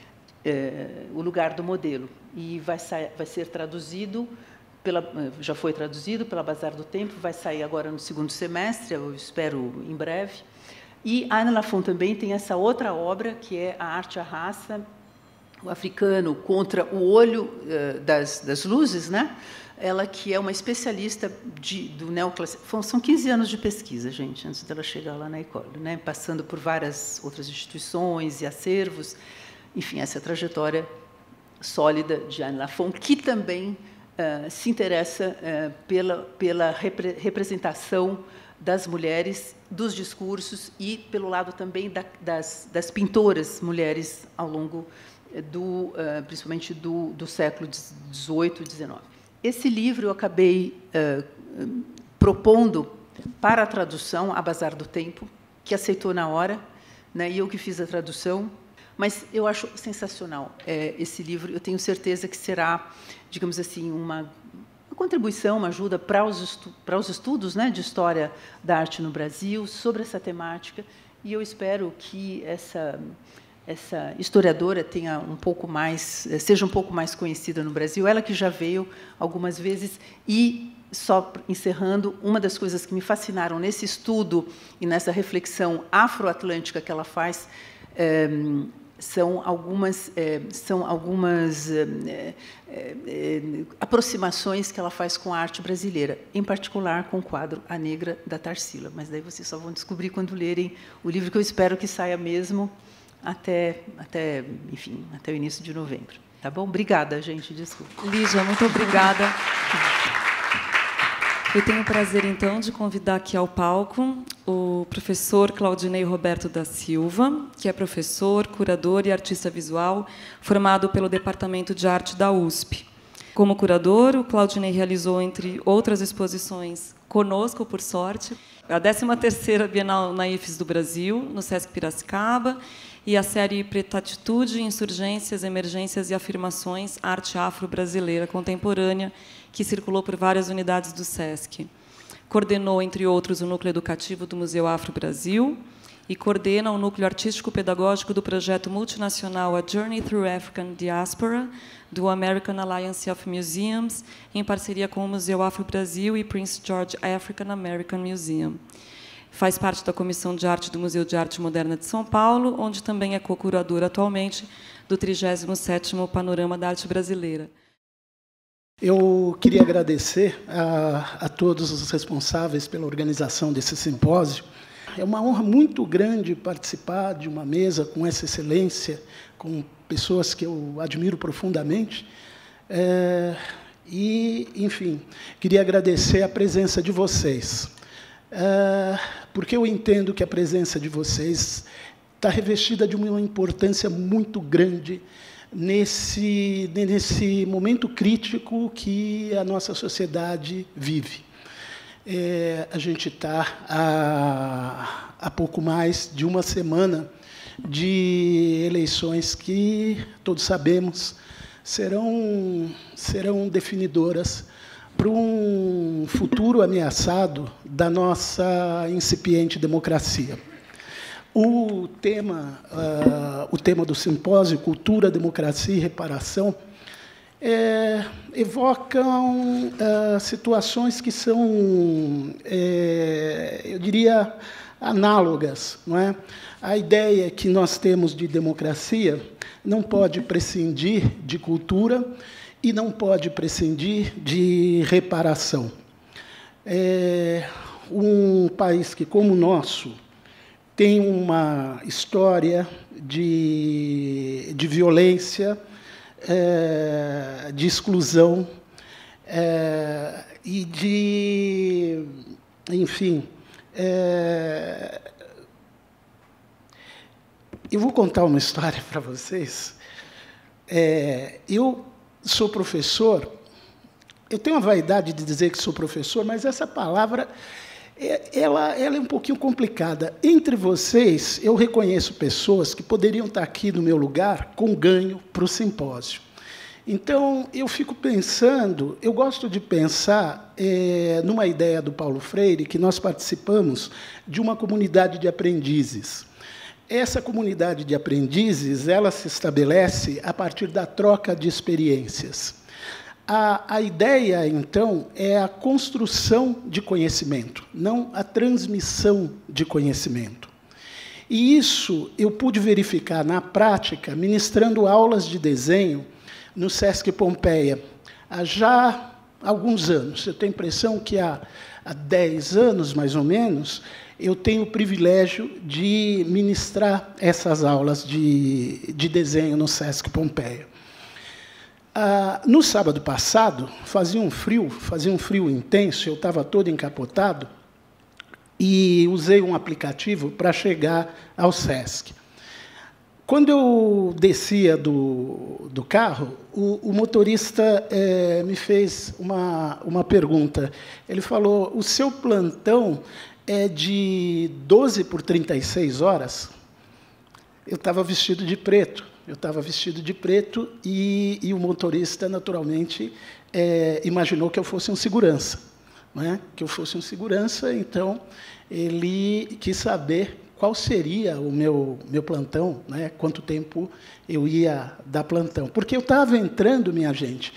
É, o lugar do modelo, e vai, sair, vai ser traduzido, pela, já foi traduzido pela Bazar do Tempo, vai sair agora no segundo semestre, eu espero em breve. E a Anne Lafon também tem essa outra obra, que é A Arte e a Raça, o africano contra o olho uh, das, das luzes, né? Ela que é uma especialista de, do neoclassicismo. São quinze anos de pesquisa, gente, antes dela chegar lá na École, né? Passando por várias outras instituições e acervos. Enfim, essa trajetória sólida de Anne Lafon, que também uh, se interessa uh, pela, pela repre representação das mulheres, dos discursos e pelo lado também da, das, das pintoras mulheres ao longo, do, uh, principalmente, do, do século dezoito e dezenove. Esse livro eu acabei uh, propondo para a tradução a Bazar do Tempo, que aceitou na hora, né, e eu que fiz a tradução. Mas eu acho sensacional é, esse livro. Eu tenho certeza que será, digamos assim, uma, uma contribuição, uma ajuda para os, estu para os estudos, né, de história da arte no Brasil, sobre essa temática. E eu espero que essa, essa historiadora tenha um pouco mais, seja um pouco mais conhecida no Brasil. Ela que já veio algumas vezes. E, só encerrando, uma das coisas que me fascinaram nesse estudo e nessa reflexão afro-atlântica que ela faz, é, são algumas, é, são algumas é, é, aproximações que ela faz com a arte brasileira, em particular com o quadro A Negra, da Tarsila. Mas daí vocês só vão descobrir quando lerem o livro, que eu espero que saia mesmo até, até, enfim, até o início de novembro. Tá bom? Obrigada, gente. Desculpa. Lígia, muito obrigada. Eu tenho o prazer, então, de convidar aqui ao palco o professor Claudinei Roberto da Silva, que é professor, curador e artista visual, formado pelo Departamento de Arte da U S P. Como curador, o Claudinei realizou, entre outras exposições, conosco, por sorte, a décima terceira Bienal na I F E S do Brasil, no Sesc Piracicaba, e a série Pretatitude, Insurgências, Emergências e Afirmações, Arte Afro-Brasileira Contemporânea, que circulou por várias unidades do Sesc. Coordenou, entre outros, o Núcleo Educativo do Museu Afro Brasil e coordena o núcleo artístico-pedagógico do projeto multinacional A Journey Through African Diaspora, do American Alliance of Museums, em parceria com o Museu Afro-Brasil e Prince George African American Museum. Faz parte da Comissão de Arte do Museu de Arte Moderna de São Paulo, onde também é co-curadora atualmente do trigésimo sétimo Panorama da Arte Brasileira. Eu queria agradecer a, a todos os responsáveis pela organização desse simpósio. É uma honra muito grande participar de uma mesa com essa excelência, com pessoas que eu admiro profundamente. É, e, enfim, queria agradecer a presença de vocês, é, porque eu entendo que a presença de vocês está revestida de uma importância muito grande nesse, nesse momento crítico que a nossa sociedade vive. É, a gente está há, há pouco mais de uma semana de eleições que, todos sabemos, serão, serão definidoras para um futuro ameaçado da nossa incipiente democracia. O tema, uh, o tema do simpósio, Cultura, Democracia e Reparação, é, evocam uh, situações que são, é, eu diria, análogas, não é? A ideia que nós temos de democracia não pode prescindir de cultura e não pode prescindir de reparação. É, um país que, como o nosso, tem uma história de, de violência, é, de exclusão é, e de, enfim, é, eu vou contar uma história para vocês. É, eu sou professor, eu tenho a vaidade de dizer que sou professor, mas essa palavra Ela, ela é um pouquinho complicada. Entre vocês, eu reconheço pessoas que poderiam estar aqui no meu lugar com ganho para o simpósio. Então, eu fico pensando, eu gosto de pensar é, numa ideia do Paulo Freire, que nós participamos de uma comunidade de aprendizes. Essa comunidade de aprendizes, ela se estabelece a partir da troca de experiências. A, a ideia, então, é a construção de conhecimento, não a transmissão de conhecimento. E isso eu pude verificar na prática, ministrando aulas de desenho no Sesc Pompeia, há já alguns anos. Eu tenho a impressão que há, há dez anos, mais ou menos, eu tenho o privilégio de ministrar essas aulas de, de desenho no Sesc Pompeia. Ah, no sábado passado, fazia um frio, fazia um frio intenso, eu estava todo encapotado, e usei um aplicativo para chegar ao Sesc. Quando eu descia do, do carro, o, o motorista é, me fez uma, uma pergunta. Ele falou, o seu plantão é de doze por trinta e seis horas? Eu estava vestido de preto. Eu estava vestido de preto e, e o motorista, naturalmente, é, imaginou que eu fosse um segurança. Não é? Que eu fosse um segurança, então ele quis saber qual seria o meu, meu plantão, né? Quanto tempo eu ia dar plantão. Porque eu estava entrando, minha gente,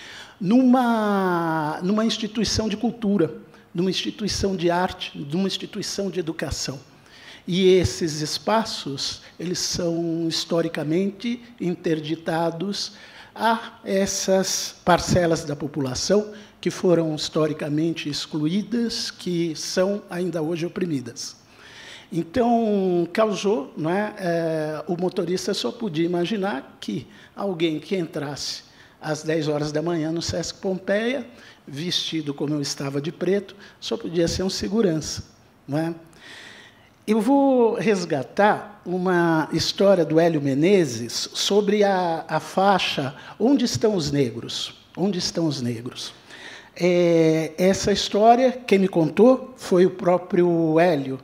numa, numa instituição de cultura, numa instituição de arte, numa instituição de educação. E esses espaços, eles são historicamente interditados a essas parcelas da população que foram historicamente excluídas, que são ainda hoje oprimidas. Então, causou, não é, é, o motorista só podia imaginar que alguém que entrasse às dez horas da manhã no Sesc Pompeia, vestido como eu estava de preto, só podia ser um segurança. Não é? Eu vou resgatar uma história do Hélio Menezes sobre a, a faixa Onde Estão os Negros? Onde estão os negros? É, essa história, quem me contou foi o próprio Hélio,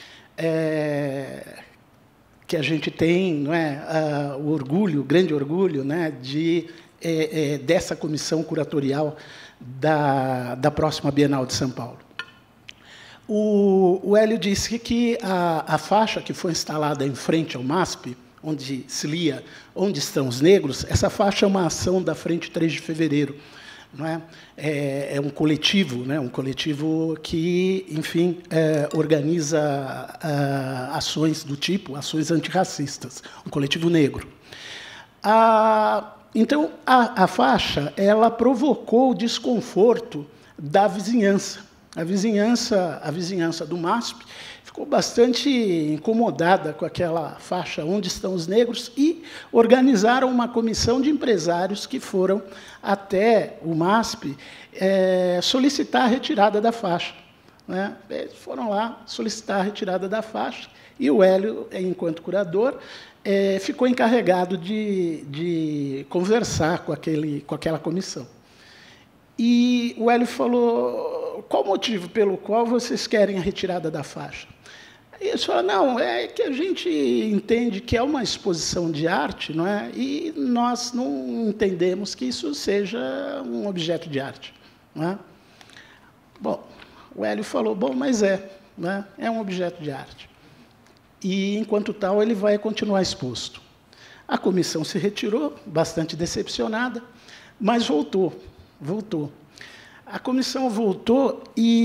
é, que a gente tem, não é, a, o orgulho, o grande orgulho, né, de, é, é, dessa comissão curatorial da, da próxima Bienal de São Paulo. O, o Hélio disse que a, a faixa que foi instalada em frente ao MASP, onde se lia Onde Estão os Negros, essa faixa é uma ação da Frente três de Fevereiro. Não é? É, é um coletivo, né? Um coletivo que, enfim, é, organiza é, ações do tipo, ações antirracistas, um coletivo negro. A, então, a, a faixa ela provocou desconforto da vizinhança. A vizinhança, a vizinhança do MASP ficou bastante incomodada com aquela faixa Onde Estão os Negros e organizaram uma comissão de empresários que foram até o MASP é, solicitar a retirada da faixa. Né? Eles foram lá solicitar a retirada da faixa e o Hélio, enquanto curador, é, ficou encarregado de, de conversar com, aquele, com aquela comissão. E o Hélio falou, qual o motivo pelo qual vocês querem a retirada da faixa? E eles falaram, não, é que a gente entende que é uma exposição de arte, não é? E nós não entendemos que isso seja um objeto de arte. Não é? Bom, o Hélio falou, bom, mas é, não é? É um objeto de arte. E, enquanto tal, ele vai continuar exposto. A comissão se retirou, bastante decepcionada, mas voltou, voltou. A comissão voltou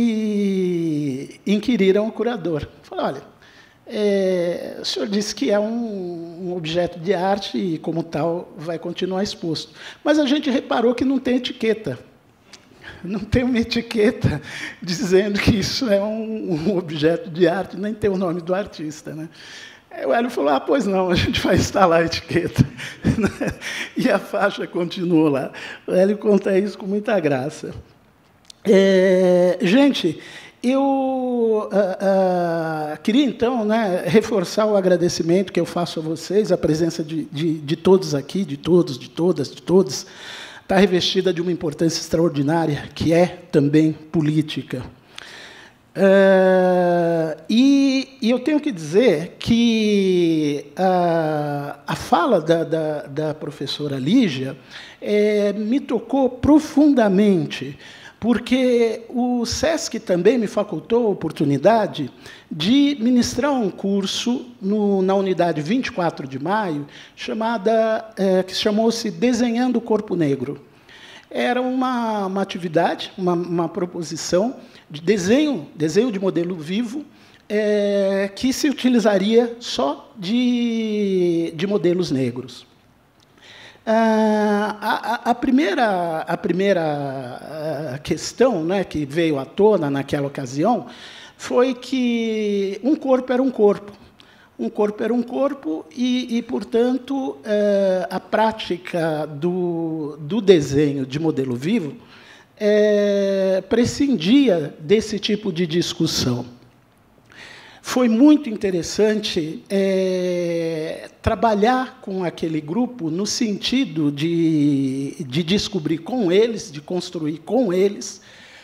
e inquiriram o curador. Falaram, olha, é, o senhor disse que é um, um objeto de arte e, como tal, vai continuar exposto. Mas a gente reparou que não tem etiqueta. Não tem uma etiqueta dizendo que isso é um, um objeto de arte, nem tem o nome do artista. Né? Aí o Hélio falou, ah, pois não, a gente vai instalar a etiqueta. E a faixa continuou lá. O Hélio conta isso com muita graça. É, gente, eu ah, ah, queria, então, né, reforçar o agradecimento que eu faço a vocês, a presença de, de, de todos aqui, de todos, de todas, de todos, está revestida de uma importância extraordinária, que é também política. É, e, e eu tenho que dizer que a, a fala da, da, da professora Lígia é, me tocou profundamente, porque o SESC também me facultou a oportunidade de ministrar um curso no, na unidade vinte e quatro de maio, chamada, é, que chamou-se Desenhando o Corpo Negro. Era uma, uma atividade, uma, uma proposição de desenho, desenho de modelo vivo, é, que se utilizaria só de, de modelos negros. Ah, a, a, primeira, a primeira questão, né, que veio à tona naquela ocasião foi que um corpo era um corpo. Um corpo era um corpo e, e portanto, eh, a prática do, do desenho de modelo vivo eh, prescindia desse tipo de discussão. Foi muito interessante é, trabalhar com aquele grupo no sentido de, de descobrir com eles, de construir com eles,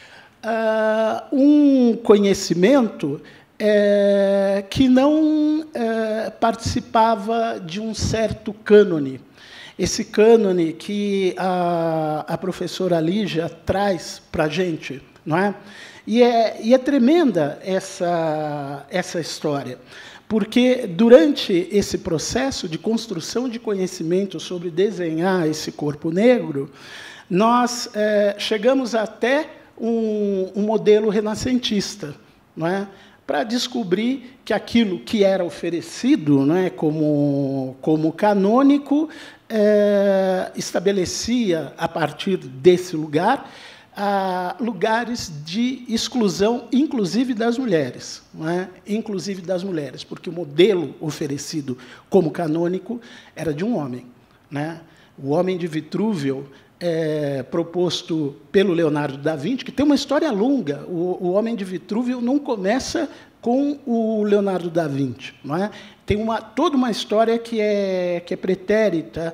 uh, um conhecimento é, que não é, participava de um certo cânone. Esse cânone que a, a professora Lígia traz para a gente, não é? E é, e é tremenda essa, essa história, porque, durante esse processo de construção de conhecimento sobre desenhar esse corpo negro, nós é, chegamos até um, um modelo renascentista, não é? Para descobrir que aquilo que era oferecido, não é, como, como canônico, é, estabelecia, a partir desse lugar, a lugares de exclusão, inclusive das mulheres, não é? Inclusive das mulheres, porque o modelo oferecido como canônico era de um homem, né? O Homem de Vitrúvio, é, proposto pelo Leonardo da Vinci, que tem uma história longa. O, o Homem de Vitrúvio não começa com o Leonardo da Vinci, não é? Tem uma, toda uma história que é, que é pretérita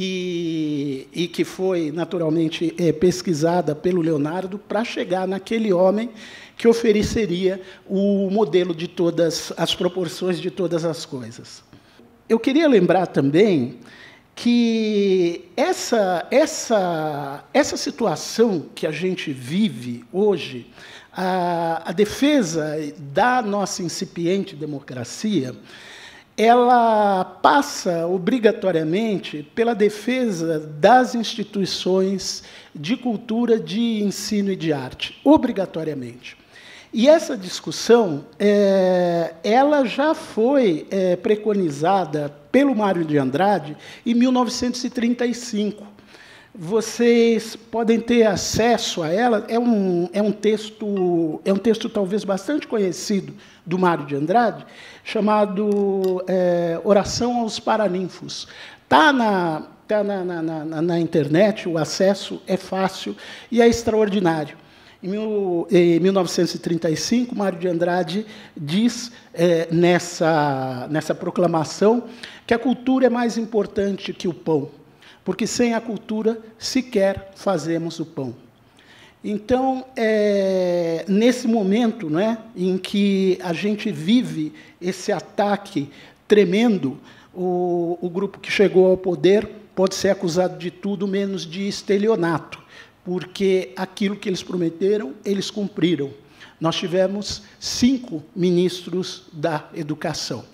e, e que foi, naturalmente, é, pesquisada pelo Leonardo para chegar naquele homem que ofereceria o modelo de todas as proporções de todas as coisas. Eu queria lembrar também que essa, essa, essa situação que a gente vive hoje, a, a defesa da nossa incipiente democracia, ela passa obrigatoriamente pela defesa das instituições de cultura, de ensino e de arte, obrigatoriamente. E essa discussão, é, ela já foi é, preconizada pelo Mário de Andrade em mil novecentos e trinta e cinco. Vocês podem ter acesso a ela. É um, é um texto, é um texto talvez bastante conhecido do Mário de Andrade, chamado é, Oração aos Paraninfos. Está na, tá na, na, na, na internet, o acesso é fácil e é extraordinário. Em, mil, em mil novecentos e trinta e cinco, Mário de Andrade diz, é, nessa, nessa proclamação, que a cultura é mais importante que o pão, porque sem a cultura sequer fazemos o pão. Então, é, nesse momento, né, em que a gente vive esse ataque tremendo, o, o grupo que chegou ao poder pode ser acusado de tudo menos de estelionato, porque aquilo que eles prometeram, eles cumpriram. Nós tivemos cinco ministros da educação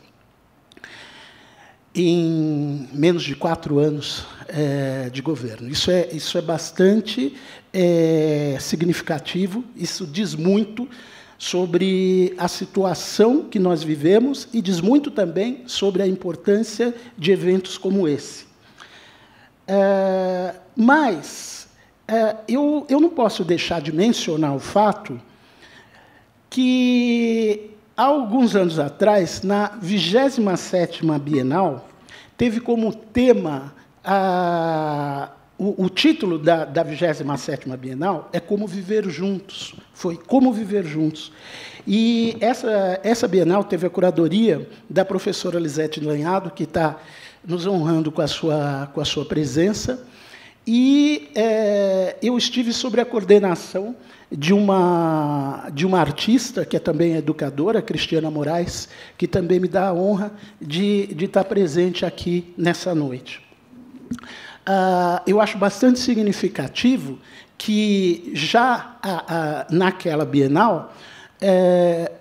em menos de quatro anos é, de governo. Isso é, isso é bastante é, significativo, isso diz muito sobre a situação que nós vivemos e diz muito também sobre a importância de eventos como esse. É, mas é, eu, eu não posso deixar de mencionar o fato que, há alguns anos atrás, na vigésima sétima Bienal, teve como tema, a, o, o título da, da vigésima sétima Bienal é Como Viver Juntos, foi Como Viver Juntos. E essa, essa Bienal teve a curadoria da professora Lisete Lanhado, que está nos honrando com a sua, com a sua presença, e é, eu estive sob a coordenação de uma, de uma artista, que é também educadora, Cristiana Moraes, que também me dá a honra de, de estar presente aqui nessa noite. Ah, eu acho bastante significativo que, já a, a, naquela Bienal, é,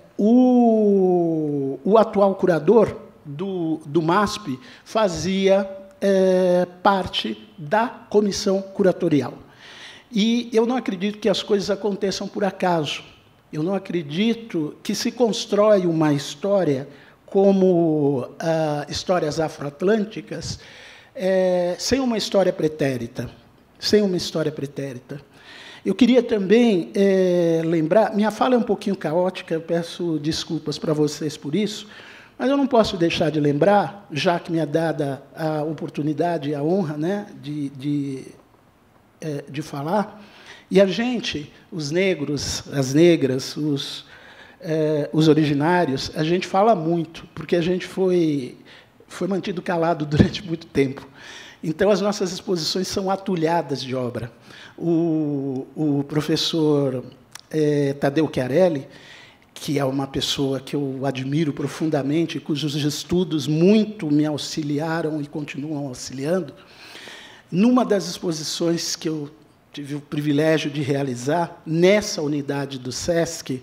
o, o atual curador do, do MASP fazia é, parte da comissão curatorial. E eu não acredito que as coisas aconteçam por acaso. Eu não acredito que se constrói uma história como ah, histórias afroatlânticas é, sem uma história pretérita. Sem uma história pretérita. Eu queria também é, lembrar... Minha fala é um pouquinho caótica, eu peço desculpas para vocês por isso, mas eu não posso deixar de lembrar, já que me é dada a oportunidade e a honra, né, de... de de falar, e a gente, os negros, as negras, os, eh, os originários, a gente fala muito, porque a gente foi, foi mantido calado durante muito tempo. Então, as nossas exposições são atulhadas de obra. O, o professor eh, Tadeu Chiarelli, que é uma pessoa que eu admiro profundamente, cujos estudos muito me auxiliaram e continuam auxiliando, numa das exposições que eu tive o privilégio de realizar nessa unidade do SESC,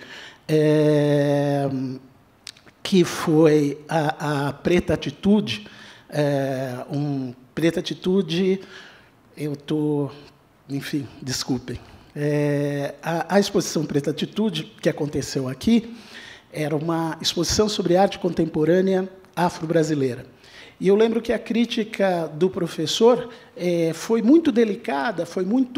é, que foi a, a Preta Atitude, é, um Preta Atitude, eu estou, enfim, desculpem. É, a, a exposição Preta Atitude, que aconteceu aqui, era uma exposição sobre arte contemporânea afro-brasileira. E eu lembro que a crítica do professor é, foi muito delicada, foi muito,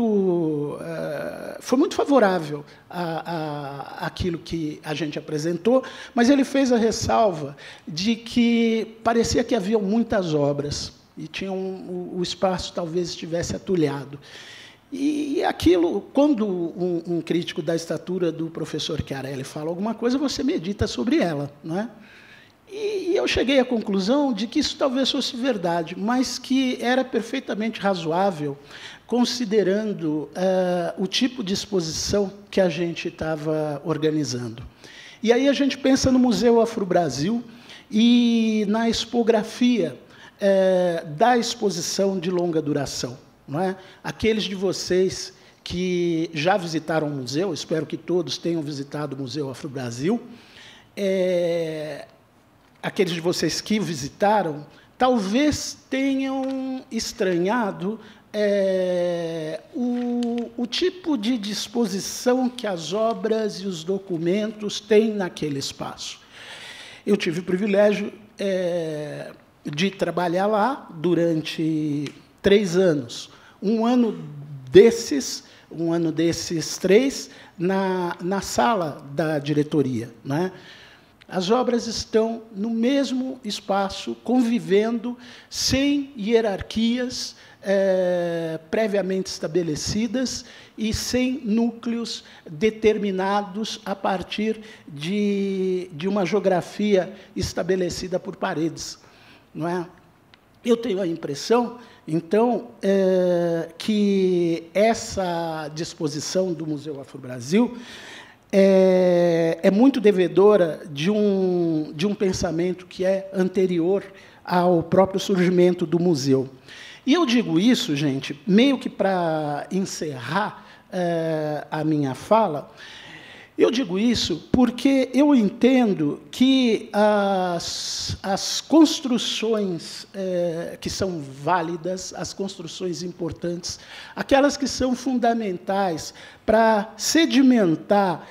uh, foi muito favorável a, a, àquilo que a gente apresentou, mas ele fez a ressalva de que parecia que haviam muitas obras e tinha um, o, o espaço talvez estivesse atulhado. E aquilo, quando um, um crítico da estatura do professor Chiarelli fala alguma coisa, você medita sobre ela, não é? E eu cheguei à conclusão de que isso talvez fosse verdade, mas que era perfeitamente razoável, considerando uh, o tipo de exposição que a gente estava organizando. E aí a gente pensa no Museu Afro-Brasil e na expografia uh, da exposição de longa duração. Não é? Aqueles de vocês que já visitaram o museu, espero que todos tenham visitado o Museu Afro-Brasil. É, aqueles de vocês que visitaram, talvez tenham estranhado é, o, o tipo de disposição que as obras e os documentos têm naquele espaço. Eu tive o privilégio é, de trabalhar lá durante três anos. Um ano desses, um ano desses três, na, na sala da diretoria, né? As obras estão no mesmo espaço, convivendo, sem hierarquias é, previamente estabelecidas e sem núcleos determinados a partir de, de uma geografia estabelecida por paredes, não é? Eu tenho a impressão, então, é, que essa disposição do Museu Afro-Brasil é, é muito devedora de um, de um pensamento que é anterior ao próprio surgimento do museu. E eu digo isso, gente, meio que para encerrar é, a minha fala. Eu digo isso porque eu entendo que as, as construções é, que são válidas, as construções importantes, aquelas que são fundamentais para sedimentar,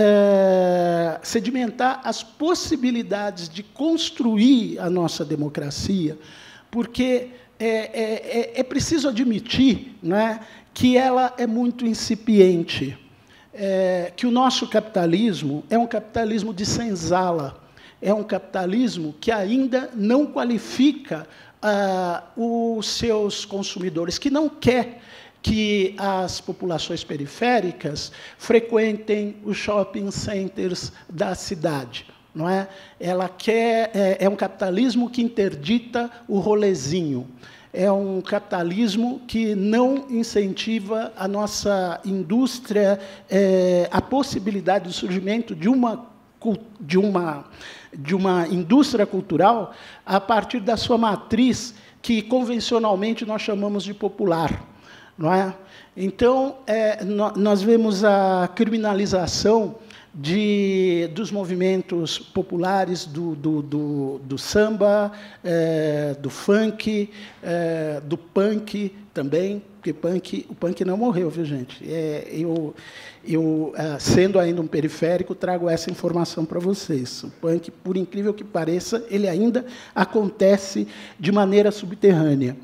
é, sedimentar as possibilidades de construir a nossa democracia, porque é, é, é preciso admitir, né, que ela é muito incipiente. É, que o nosso capitalismo é um capitalismo de senzala, é um capitalismo que ainda não qualifica ah, os seus consumidores, que não quer que as populações periféricas frequentem os shopping centers da cidade, não é? Ela quer, é, é um capitalismo que interdita o rolezinho. É um capitalismo que não incentiva a nossa indústria, é, a possibilidade do surgimento de uma, de, uma, de uma indústria cultural a partir da sua matriz, que convencionalmente nós chamamos de popular, não é? Então, é, nós vemos a criminalização de, dos movimentos populares, do, do, do, do samba, é, do funk, é, do punk também, porque punk, o punk não morreu, viu, gente? É, eu, eu, sendo ainda um periférico, trago essa informação para vocês. O punk, por incrível que pareça, ele ainda acontece de maneira subterrânea.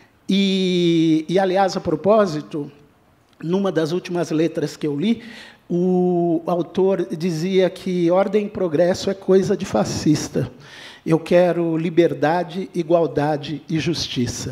E, e aliás, a propósito, numa das últimas letras que eu li, o autor dizia que ordem e progresso é coisa de fascista. Eu quero liberdade, igualdade e justiça.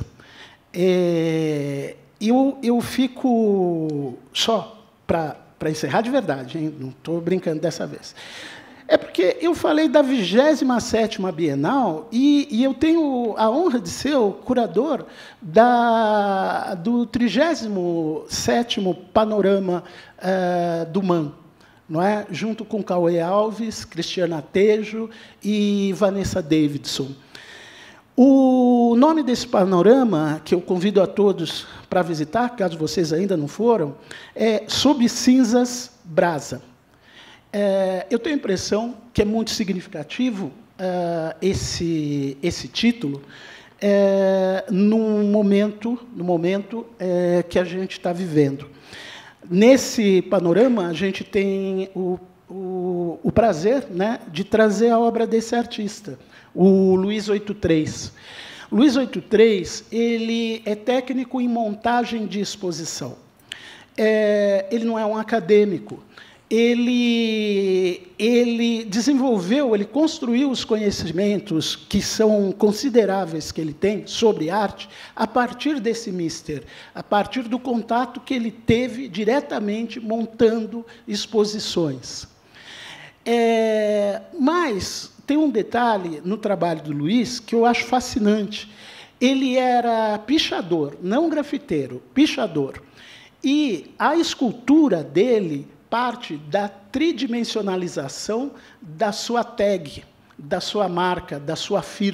É, eu, eu fico... Só para encerrar de verdade, hein? Não estou brincando dessa vez. É porque eu falei da vigésima sétima Bienal e, e eu tenho a honra de ser o curador da, do trigésimo sétimo Panorama uh, do M A N, não é? Junto com Cauê Alves, Cristiana Tejo e Vanessa Davidson. O nome desse panorama, que eu convido a todos para visitar, caso vocês ainda não foram, é Sob Cinzas Brasa. É, eu tenho a impressão que é muito significativo uh, esse, esse título é, no momento, no momento é, que a gente está vivendo. Nesse panorama, a gente tem o, o, o prazer, né, de trazer a obra desse artista, o Luiz oitenta e três. O Luiz oitenta e três ele é técnico em montagem de exposição. É, ele não é um acadêmico. Ele, ele desenvolveu, ele construiu os conhecimentos que são consideráveis que ele tem sobre arte a partir desse mister, a partir do contato que ele teve diretamente montando exposições. É, mas tem um detalhe no trabalho do Luiz que eu acho fascinante. Ele era pichador, não grafiteiro, pichador. E a escultura dele parte da tridimensionalização da sua tag, da sua marca, da sua firma,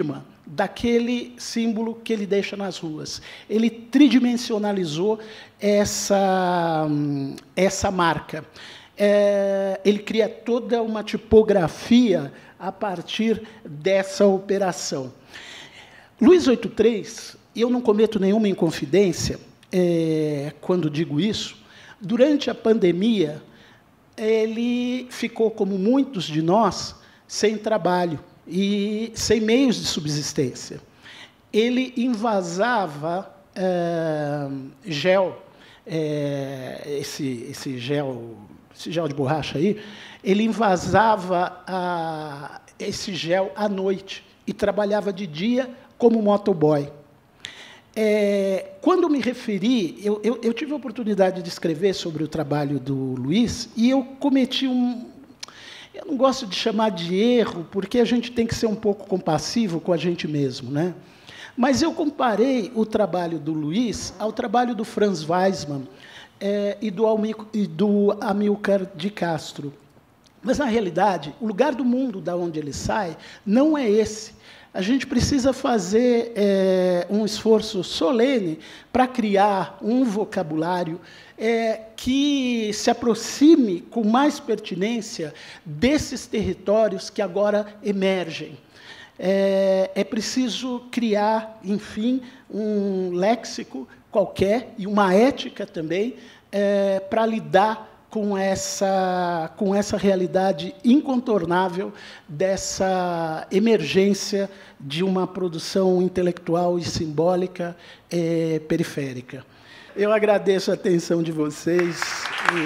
daquele símbolo que ele deixa nas ruas. Ele tridimensionalizou essa, essa marca. É, ele cria toda uma tipografia a partir dessa operação. Luiz oitenta e três, e eu não cometo nenhuma inconfidência é, quando digo isso, durante a pandemia, ele ficou, como muitos de nós, sem trabalho e sem meios de subsistência. Ele invasava é, gel, é, esse, esse, gel, esse gel de borracha aí, ele invasava a, esse gel à noite e trabalhava de dia como motoboy. É, quando eu me referi, eu, eu, eu tive a oportunidade de escrever sobre o trabalho do Luiz e eu cometi um... Eu não gosto de chamar de erro, porque a gente tem que ser um pouco compassivo com a gente mesmo, né? Mas eu comparei o trabalho do Luiz ao trabalho do Franz Weissmann é, e, do Almi, e do Amilcar de Castro. Mas, na realidade, o lugar do mundo da onde ele sai não é esse. A gente precisa fazer é, um esforço solene para criar um vocabulário é, que se aproxime com mais pertinência desses territórios que agora emergem. É, é preciso criar, enfim, um léxico qualquer e uma ética também é, para lidar com essa, com essa realidade incontornável dessa emergência de uma produção intelectual e simbólica eh, periférica. Eu agradeço a atenção de vocês. E...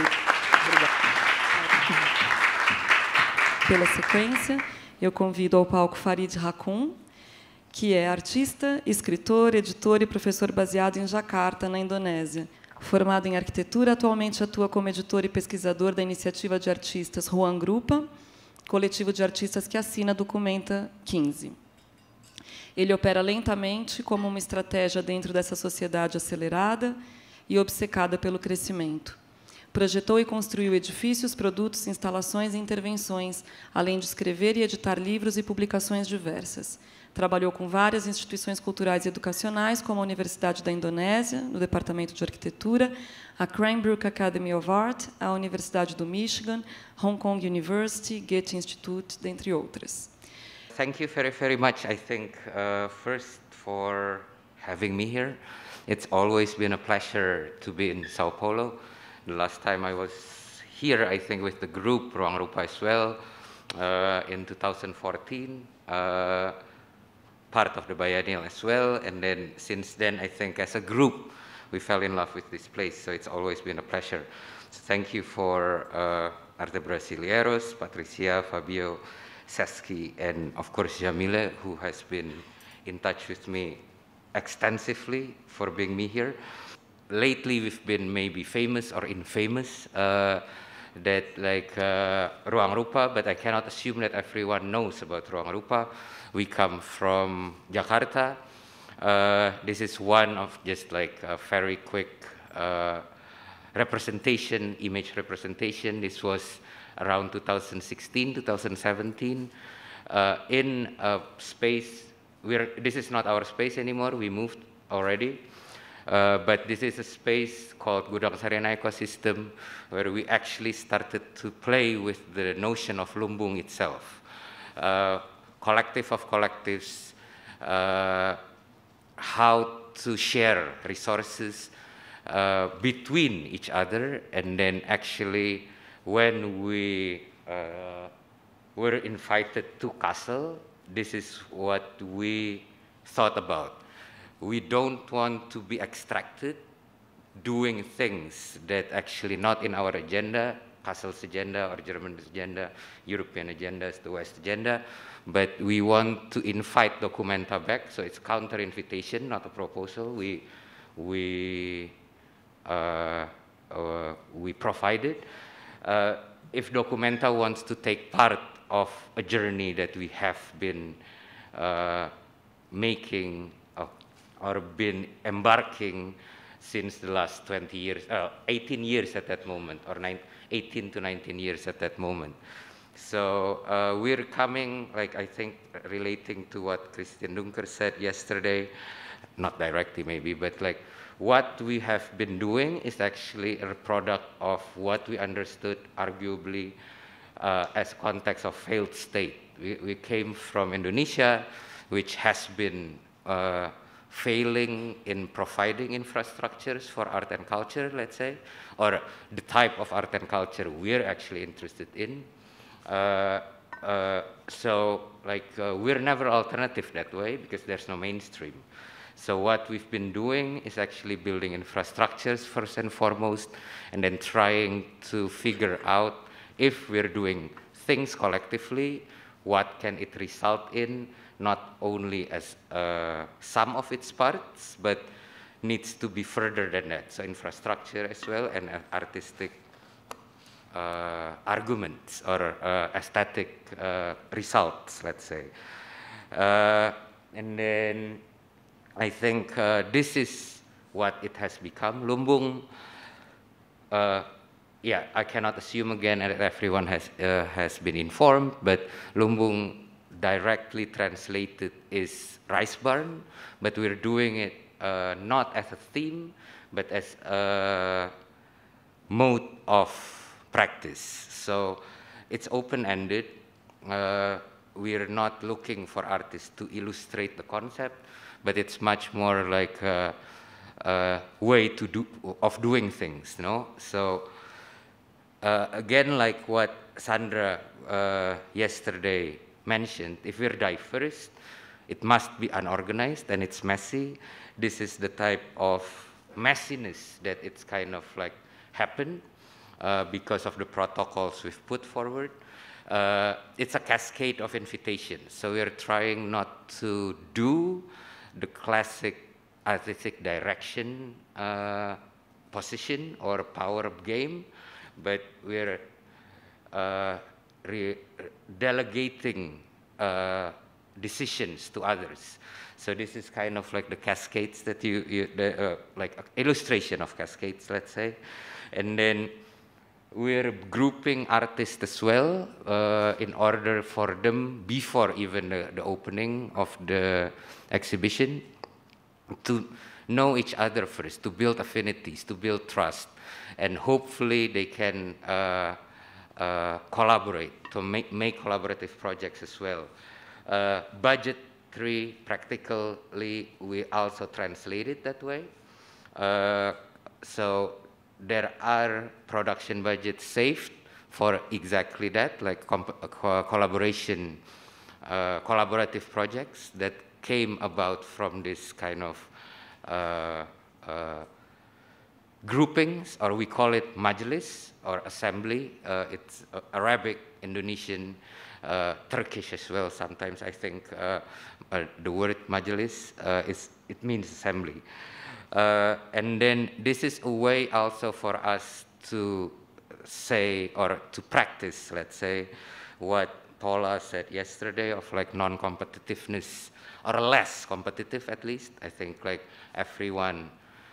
Pela sequência, eu convido ao palco Farid Hakun, que é artista, escritor, editor e professor baseado em Jakarta, na Indonésia. Formado em arquitetura, atualmente atua como editor e pesquisador da iniciativa de artistas Ruang Grupa, coletivo de artistas que assina Documenta quinze. Ele opera lentamente como uma estratégia dentro dessa sociedade acelerada e obcecada pelo crescimento. Projetou e construiu edifícios, produtos, instalações e intervenções, além de escrever e editar livros e publicações diversas. Trabalhou com várias instituições culturais e educacionais, como a Universidade da Indonésia, no Departamento de Arquitetura, a Cranbrook Academy of Art, a Universidade do Michigan, Hong Kong University, Goethe Institute, dentre outras. Thank you very, very much, I think, uh, first for having me here. It's always been a pleasure to be in Sao Paulo. The last time I was here, I think, with the group Ruang Rupa as well, uh, in two thousand fourteen. Uh, part of the biennial as well, and then since then, I think as a group, we fell in love with this place, so it's always been a pleasure. So thank you for uh, Arte Brasileiros, Patricia, Fabio, Seski, and of course Jamile, who has been in touch with me extensively for being me here. Lately, we've been maybe famous or infamous, uh, that like uh, Ruang Rupa, but I cannot assume that everyone knows about Ruang Rupa. We come from Jakarta. Uh, this is one of just like a very quick uh, representation, image representation. This was around two thousand sixteen, two thousand seventeen, uh, in a space where this is not our space anymore. We moved already. Uh, but this is a space called Gudang Sarina Ecosystem, where we actually started to play with the notion of Lumbung itself. Uh, collective of collectives, uh, how to share resources uh, between each other, and then actually when we uh, were invited to Kassel, this is what we thought about. We don't want to be extracted doing things that actually not in our agenda, Kassel's agenda or Germany's agenda, European agenda, the West agenda, but we want to invite Documenta back, so it's counter-invitation, not a proposal. We, we, uh, uh, we provided. Uh, if Documenta wants to take part of a journey that we have been uh, making or been embarking since the last twenty years, uh, eighteen years at that moment, or nine, eighteen to nineteen years at that moment. So uh, we're coming, like I think, relating to what Christian Dunker said yesterday, not directly maybe, but like what we have been doing is actually a product of what we understood arguably uh, as context of failed state. We, we came from Indonesia, which has been uh, failing in providing infrastructures for art and culture, let's say, or the type of art and culture we're actually interested in. Uh, uh, so, like, uh, we're never alternative that way because there's no mainstream. So what we've been doing is actually building infrastructures first and foremost, and then trying to figure out if we're doing things collectively, what can it result in, not only as uh, sum of its parts, but needs to be further than that. So infrastructure as well, and uh, artistic uh, arguments or uh, aesthetic uh, results, let's say. Uh, and then I think uh, this is what it has become. Lumbung, uh, yeah, I cannot assume again that everyone has, uh, has been informed, but Lumbung directly translated is rice barn, but we're doing it uh, not as a theme, but as a mode of practice. So it's open-ended. Uh, we're not looking for artists to illustrate the concept, but it's much more like a, a way to do of doing things, you know. So uh, again, like what Sandra uh, yesterday mentioned, if we're diverse, it must be unorganized and it's messy. This is the type of messiness that it's kind of like happened uh, because of the protocols we've put forward. Uh, it's a cascade of invitations. So we're trying not to do the classic artistic direction uh, position or power-up game, but we're uh, re delegating uh, decisions to others. So this is kind of like the cascades that you, you the, uh, like illustration of cascades, let's say. And then we're grouping artists as well uh, in order for them, before even the, the opening of the exhibition, to know each other first, to build affinities, to build trust, and hopefully they can uh, uh, collaborate, to make, make collaborative projects as well. Uh, budgetary, practically, we also translate it that way. Uh, so there are production budgets saved for exactly that, like comp co collaboration, uh, collaborative projects that came about from this kind of uh, uh, groupings, or we call it majlis, or assembly. Uh, it's uh, Arabic, Indonesian, uh, Turkish as well. Sometimes I think uh, uh, the word majlis, uh, is, it means assembly. Uh, and then this is a way also for us to say, or to practice, let's say, what Paula said yesterday of like non-competitiveness, or less competitive at least. I think like everyone,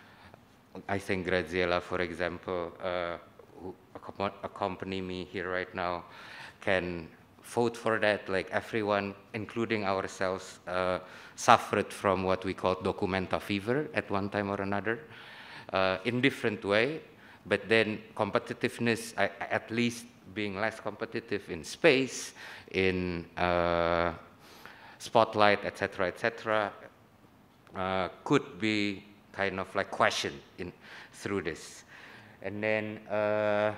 I think Graziella, for example, uh, who accompany me here right now, can vote for that. Like everyone, including ourselves, uh, suffered from what we call documenta fever at one time or another, uh, in different way. But then competitiveness, I, at least being less competitive in space, in uh, spotlight, et cetera, et cetera, uh, could be kind of like questioned in through this. And then uh,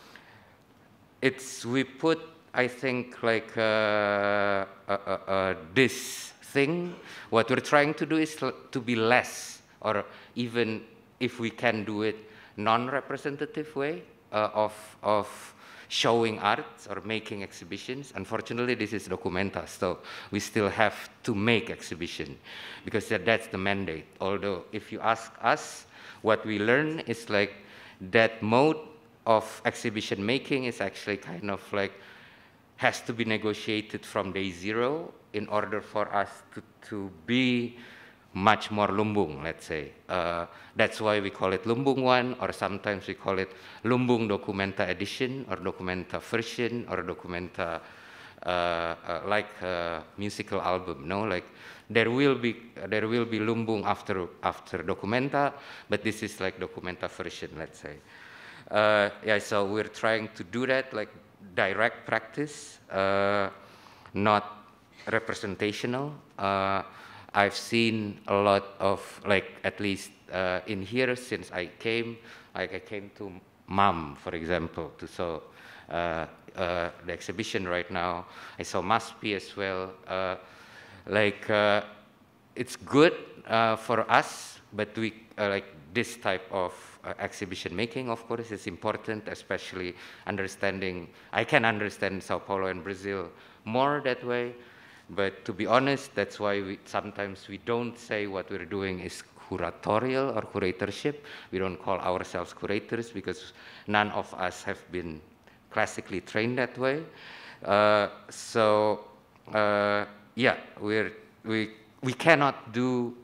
it's we put, I think, like uh, uh, uh, uh, this thing. What we're trying to do is to be less, or even if we can do it, non-representative way uh, of of showing art or making exhibitions. Unfortunately, this is Documenta, so we still have to make exhibition because that, that's the mandate. Although if you ask us, what we learn is like that mode of exhibition making is actually kind of like has to be negotiated from day zero in order for us to, to be much more Lumbung, let's say. Uh, that's why we call it Lumbung one, or sometimes we call it Lumbung Documenta edition, or Documenta version, or Documenta uh, uh, like a musical album. No, like there will be there will be Lumbung after after Documenta, but this is like Documenta version, let's say. Uh, yeah, so we're trying to do that, like direct practice, uh, not representational. Uh, I've seen a lot of, like, at least uh, in here since I came, like I came to MAM, for example, to saw uh, uh, the exhibition right now. I saw MASPI as well. Uh, like, uh, it's good uh, for us, but we, uh, like this type of uh, exhibition making, of course, is important, especially understanding, I can understand Sao Paulo and Brazil more that way. But to be honest, that's why we, sometimes we don't say what we're doing is curatorial or curatorship. We don't call ourselves curators because none of us have been classically trained that way. Uh, so uh, yeah, we're, we, we cannot do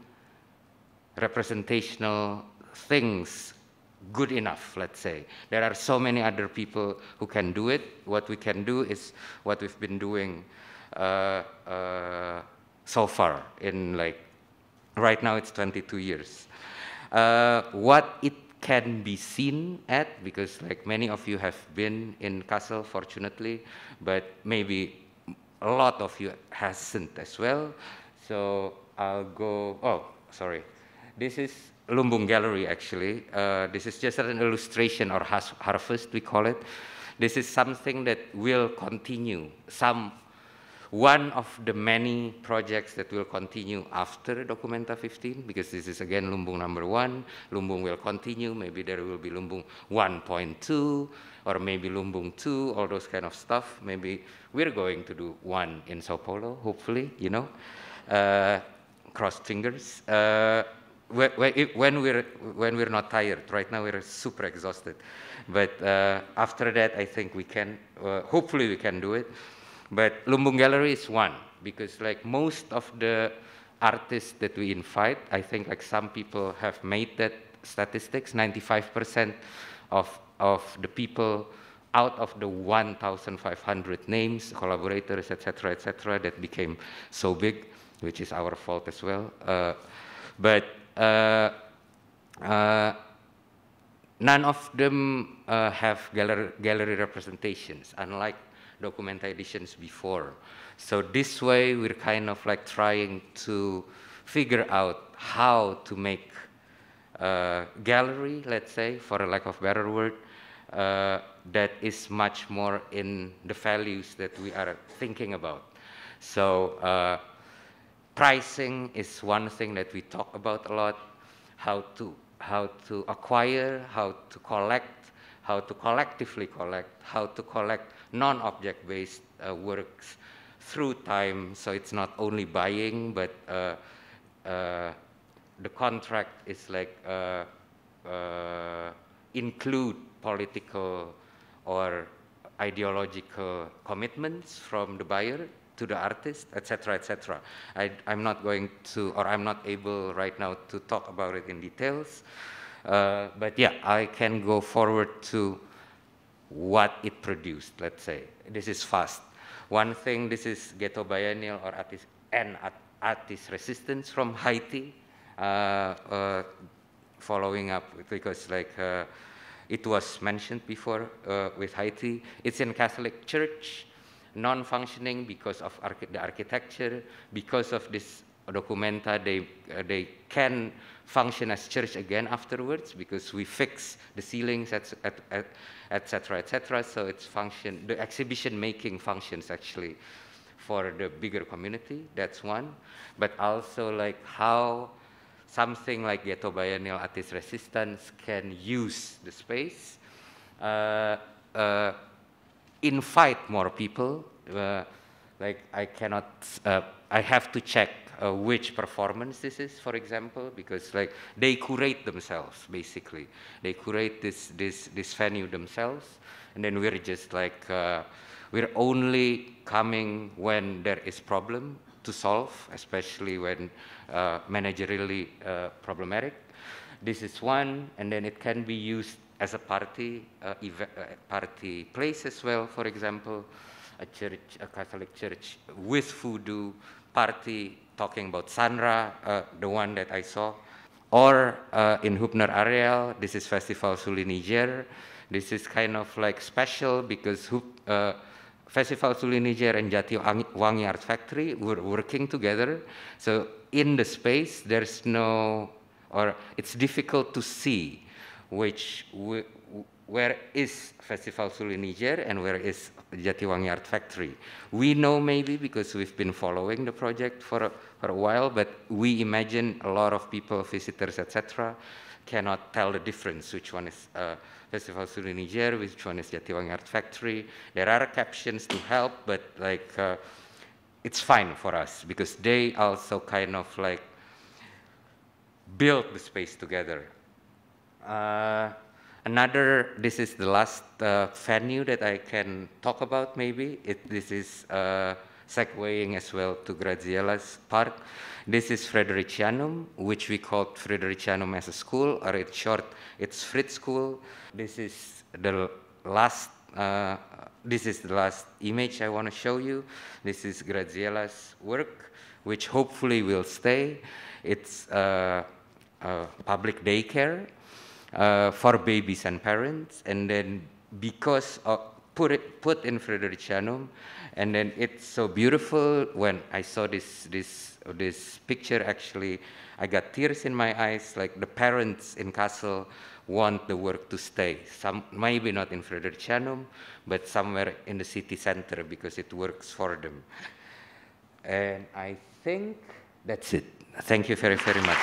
representational things good enough, let's say. There are so many other people who can do it. What we can do is what we've been doing Uh, uh, so far in, like, right now it's twenty-two years. Uh, what it can be seen at, because like many of you have been in Kassel, fortunately, but maybe a lot of you hasn't as well. So I'll go, oh, sorry. This is Lumbung Gallery, actually. Uh, this is just an illustration, or harvest, we call it. This is something that will continue. Some One of the many projects that will continue after Documenta fifteen, because this is again Lumbung number one. Lumbung will continue, maybe there will be Lumbung one point two, or maybe Lumbung two, all those kind of stuff. Maybe we're going to do one in Sao Paulo, hopefully, you know, uh, cross fingers. Uh, when we're, when we're not tired, right now we're super exhausted. But uh, after that, I think we can, uh, hopefully we can do it. But Lumbung Gallery is one, because like most of the artists that we invite, I think like some people have made that statistics, ninety-five percent of, of the people out of the one thousand five hundred names, collaborators, et cetera, et cetera, that became so big, which is our fault as well. Uh, but uh, uh, none of them uh, have gallery, gallery representations, unlike Documenta editions before. So this way, we're kind of like trying to figure out how to make a gallery, let's say, for a lack of better word, uh, that is much more in the values that we are thinking about. So uh, pricing is one thing that we talk about a lot, how to, how to acquire, how to collect, how to collectively collect, how to collect non-object-based uh, works through time, so it's not only buying, but uh, uh, the contract is like uh, uh, include political or ideological commitments from the buyer to the artist, et cetera, et cetera. I'm not going to, or I'm not able right now to talk about it in details, uh, but yeah, I can go forward to what it produced, let's say. This is fast. One thing, this is Ghetto Biennial or artist, and artist resistance from Haiti, uh, uh, following up, because like uh, it was mentioned before uh, with Haiti. It's in Catholic Church, non-functioning because of arch the architecture, because of this Documenta, they, uh, they can function as church again afterwards, because we fix the ceilings, et cetera, et cetera. So it's function, the exhibition making functions actually for the bigger community, that's one. But also like how something like Ghetto Biennial Artist Resistance can use the space, uh, uh, invite more people. Uh, like I cannot, uh, I have to check uh, which performance this is, for example, because like they curate themselves, basically. They curate this, this, this venue themselves, and then we're just like, uh, we're only coming when there is problem, to solve, especially when uh, managerially uh, problematic. This is one, and then it can be used as a party, uh, uh, party place as well, for example, a church, a Catholic church with voodoo party talking about Sandra, uh, the one that I saw. Or uh, in Hubner Areal, this is Festival Suli Niger. This is kind of like special because uh, Festival Suli Niger and Jatiwangi Art Factory were working together. So in the space, there's no, or it's difficult to see which, where is Festival Suli Niger and where is Jatiwangi Art Factory. We know maybe because we've been following the project for a, for a while, but we imagine a lot of people, visitors, et cetera, cannot tell the difference, which one is uh, Festival Suli Niger, which one is Jatiwangi Art Factory. There are captions to help, but like uh, it's fine for us because they also kind of like build the space together. Uh, another, this is the last uh, venue that I can talk about maybe. It, this is uh, segueing as well to Graziella's part. This is Fredericianum, which we called Fredericianum as a school, or in short, it's Fritz School. This is the last, uh, this is the last image I want to show you. This is Graziella's work, which hopefully will stay. It's uh, a public daycare. Uh, for babies and parents, and then because of, put it put in Fredericianum, and then it's so beautiful. When I saw this this this picture, actually, I got tears in my eyes. Like the parents in Kassel want the work to stay. Some maybe not in Fredericianum, but somewhere in the city center because it works for them. And I think that's it. Thank you very very much.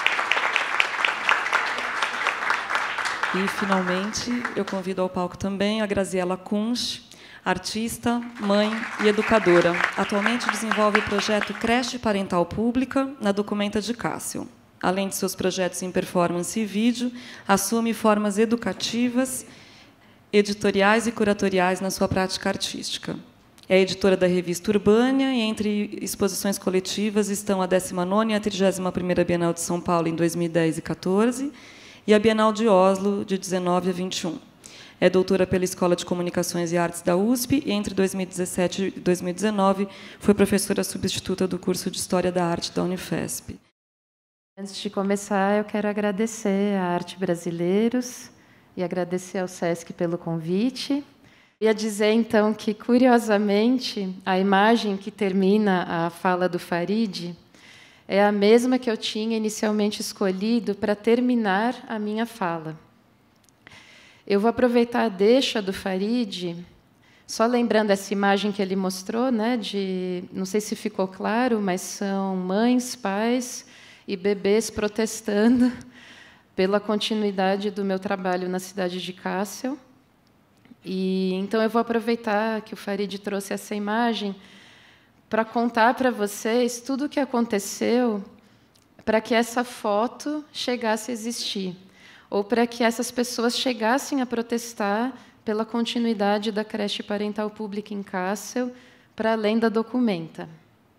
E, finalmente, eu convido ao palco também a Graziella Kunsch, artista, mãe e educadora. Atualmente desenvolve o projeto Creche Parental Pública na Documenta de Cássio. Além de seus projetos em performance e vídeo, assume formas educativas, editoriais e curatoriais na sua prática artística. É editora da revista Urbânia e, entre exposições coletivas, estão a décima nona e a trigésima primeira Bienal de São Paulo, em dois mil e dez e quatorze, e a Bienal de Oslo, de dezenove a vinte e um. É doutora pela Escola de Comunicações e Artes da U S P e, entre dois mil e dezessete e dois mil e dezenove, foi professora substituta do curso de História da Arte da Unifesp. Antes de começar, eu quero agradecer a Arte Brasileiros e agradecer ao SESC pelo convite. Eu ia dizer, então, que, curiosamente, a imagem que termina a fala do Farid é a mesma que eu tinha inicialmente escolhido para terminar a minha fala. Eu vou aproveitar a deixa do Farid, só lembrando essa imagem que ele mostrou, né, de, não sei se ficou claro, mas são mães, pais e bebês protestando pela continuidade do meu trabalho na cidade de Kassel. E, então, eu vou aproveitar que o Farid trouxe essa imagem para contar para vocês tudo o que aconteceu para que essa foto chegasse a existir, ou para que essas pessoas chegassem a protestar pela continuidade da creche parental pública em Kassel, para além da Documenta.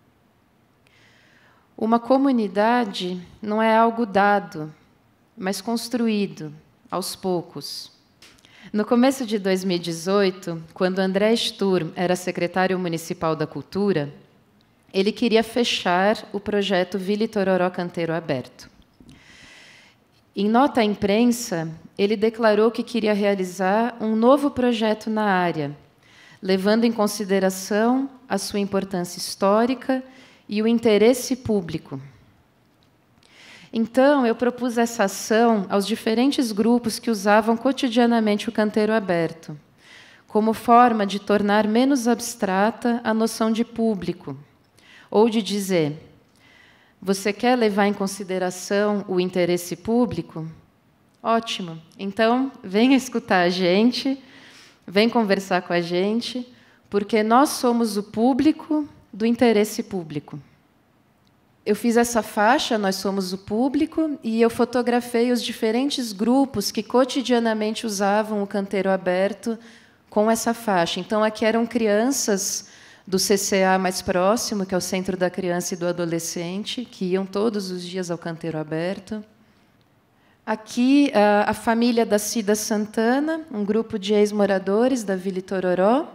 Uma comunidade não é algo dado, mas construído, aos poucos. No começo de dois mil e dezoito, quando André Sturm era secretário municipal da Cultura, ele queria fechar o projeto Vila Itororó Canteiro Aberto. Em nota à imprensa, ele declarou que queria realizar um novo projeto na área, levando em consideração a sua importância histórica e o interesse público. Então, eu propus essa ação aos diferentes grupos que usavam cotidianamente o canteiro aberto, como forma de tornar menos abstrata a noção de público, ou de dizer: você quer levar em consideração o interesse público? Ótimo, então venha escutar a gente, vem conversar com a gente, porque nós somos o público do interesse público. Eu fiz essa faixa, Nós Somos o Público, e eu fotografei os diferentes grupos que cotidianamente usavam o canteiro aberto com essa faixa. Então, aqui eram crianças do C C A mais próximo, que é o Centro da Criança e do Adolescente, que iam todos os dias ao canteiro aberto. Aqui, a, a família da Cida Santana, um grupo de ex-moradores da Vila Itororó.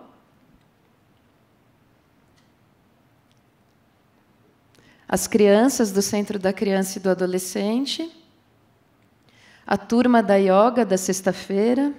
As crianças do Centro da Criança e do Adolescente. A turma da yoga da sexta-feira.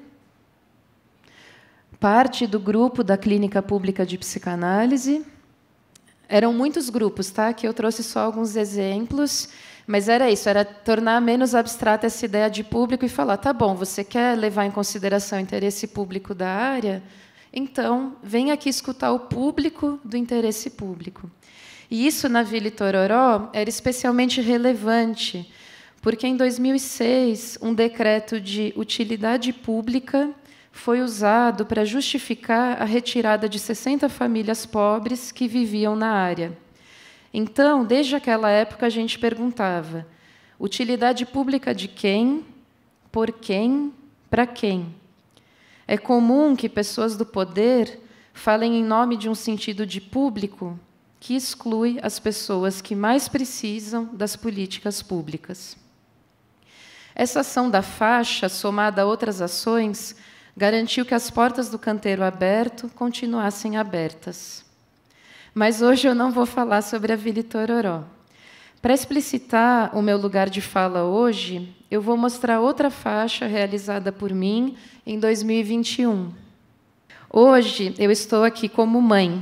Parte do grupo da Clínica Pública de Psicanálise. Eram muitos grupos, tá? Que eu trouxe só alguns exemplos, mas era isso, era tornar menos abstrata essa ideia de público e falar, tá bom, você quer levar em consideração o interesse público da área? Então, vem aqui escutar o público do interesse público. E isso, na Vila Itororó, era especialmente relevante, porque, em dois mil e seis, um decreto de utilidade pública foi usado para justificar a retirada de sessenta famílias pobres que viviam na área. Então, desde aquela época, a gente perguntava: utilidade pública de quem, por quem, para quem? É comum que pessoas do poder falem em nome de um sentido de público que exclui as pessoas que mais precisam das políticas públicas. Essa ação da faixa, somada a outras ações, garantiu que as portas do canteiro aberto continuassem abertas. Mas hoje eu não vou falar sobre a Vila Itororó. Para explicitar o meu lugar de fala hoje, eu vou mostrar outra faixa realizada por mim em dois mil e vinte e um. Hoje eu estou aqui como mãe.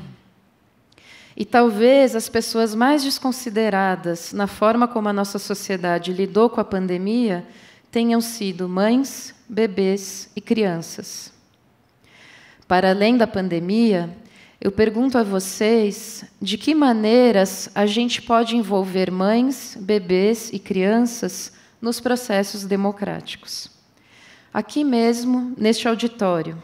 E talvez as pessoas mais desconsideradas na forma como a nossa sociedade lidou com a pandemia tenham sido mães, bebês e crianças. Para além da pandemia, eu pergunto a vocês de que maneiras a gente pode envolver mães, bebês e crianças nos processos democráticos. Aqui mesmo, neste auditório.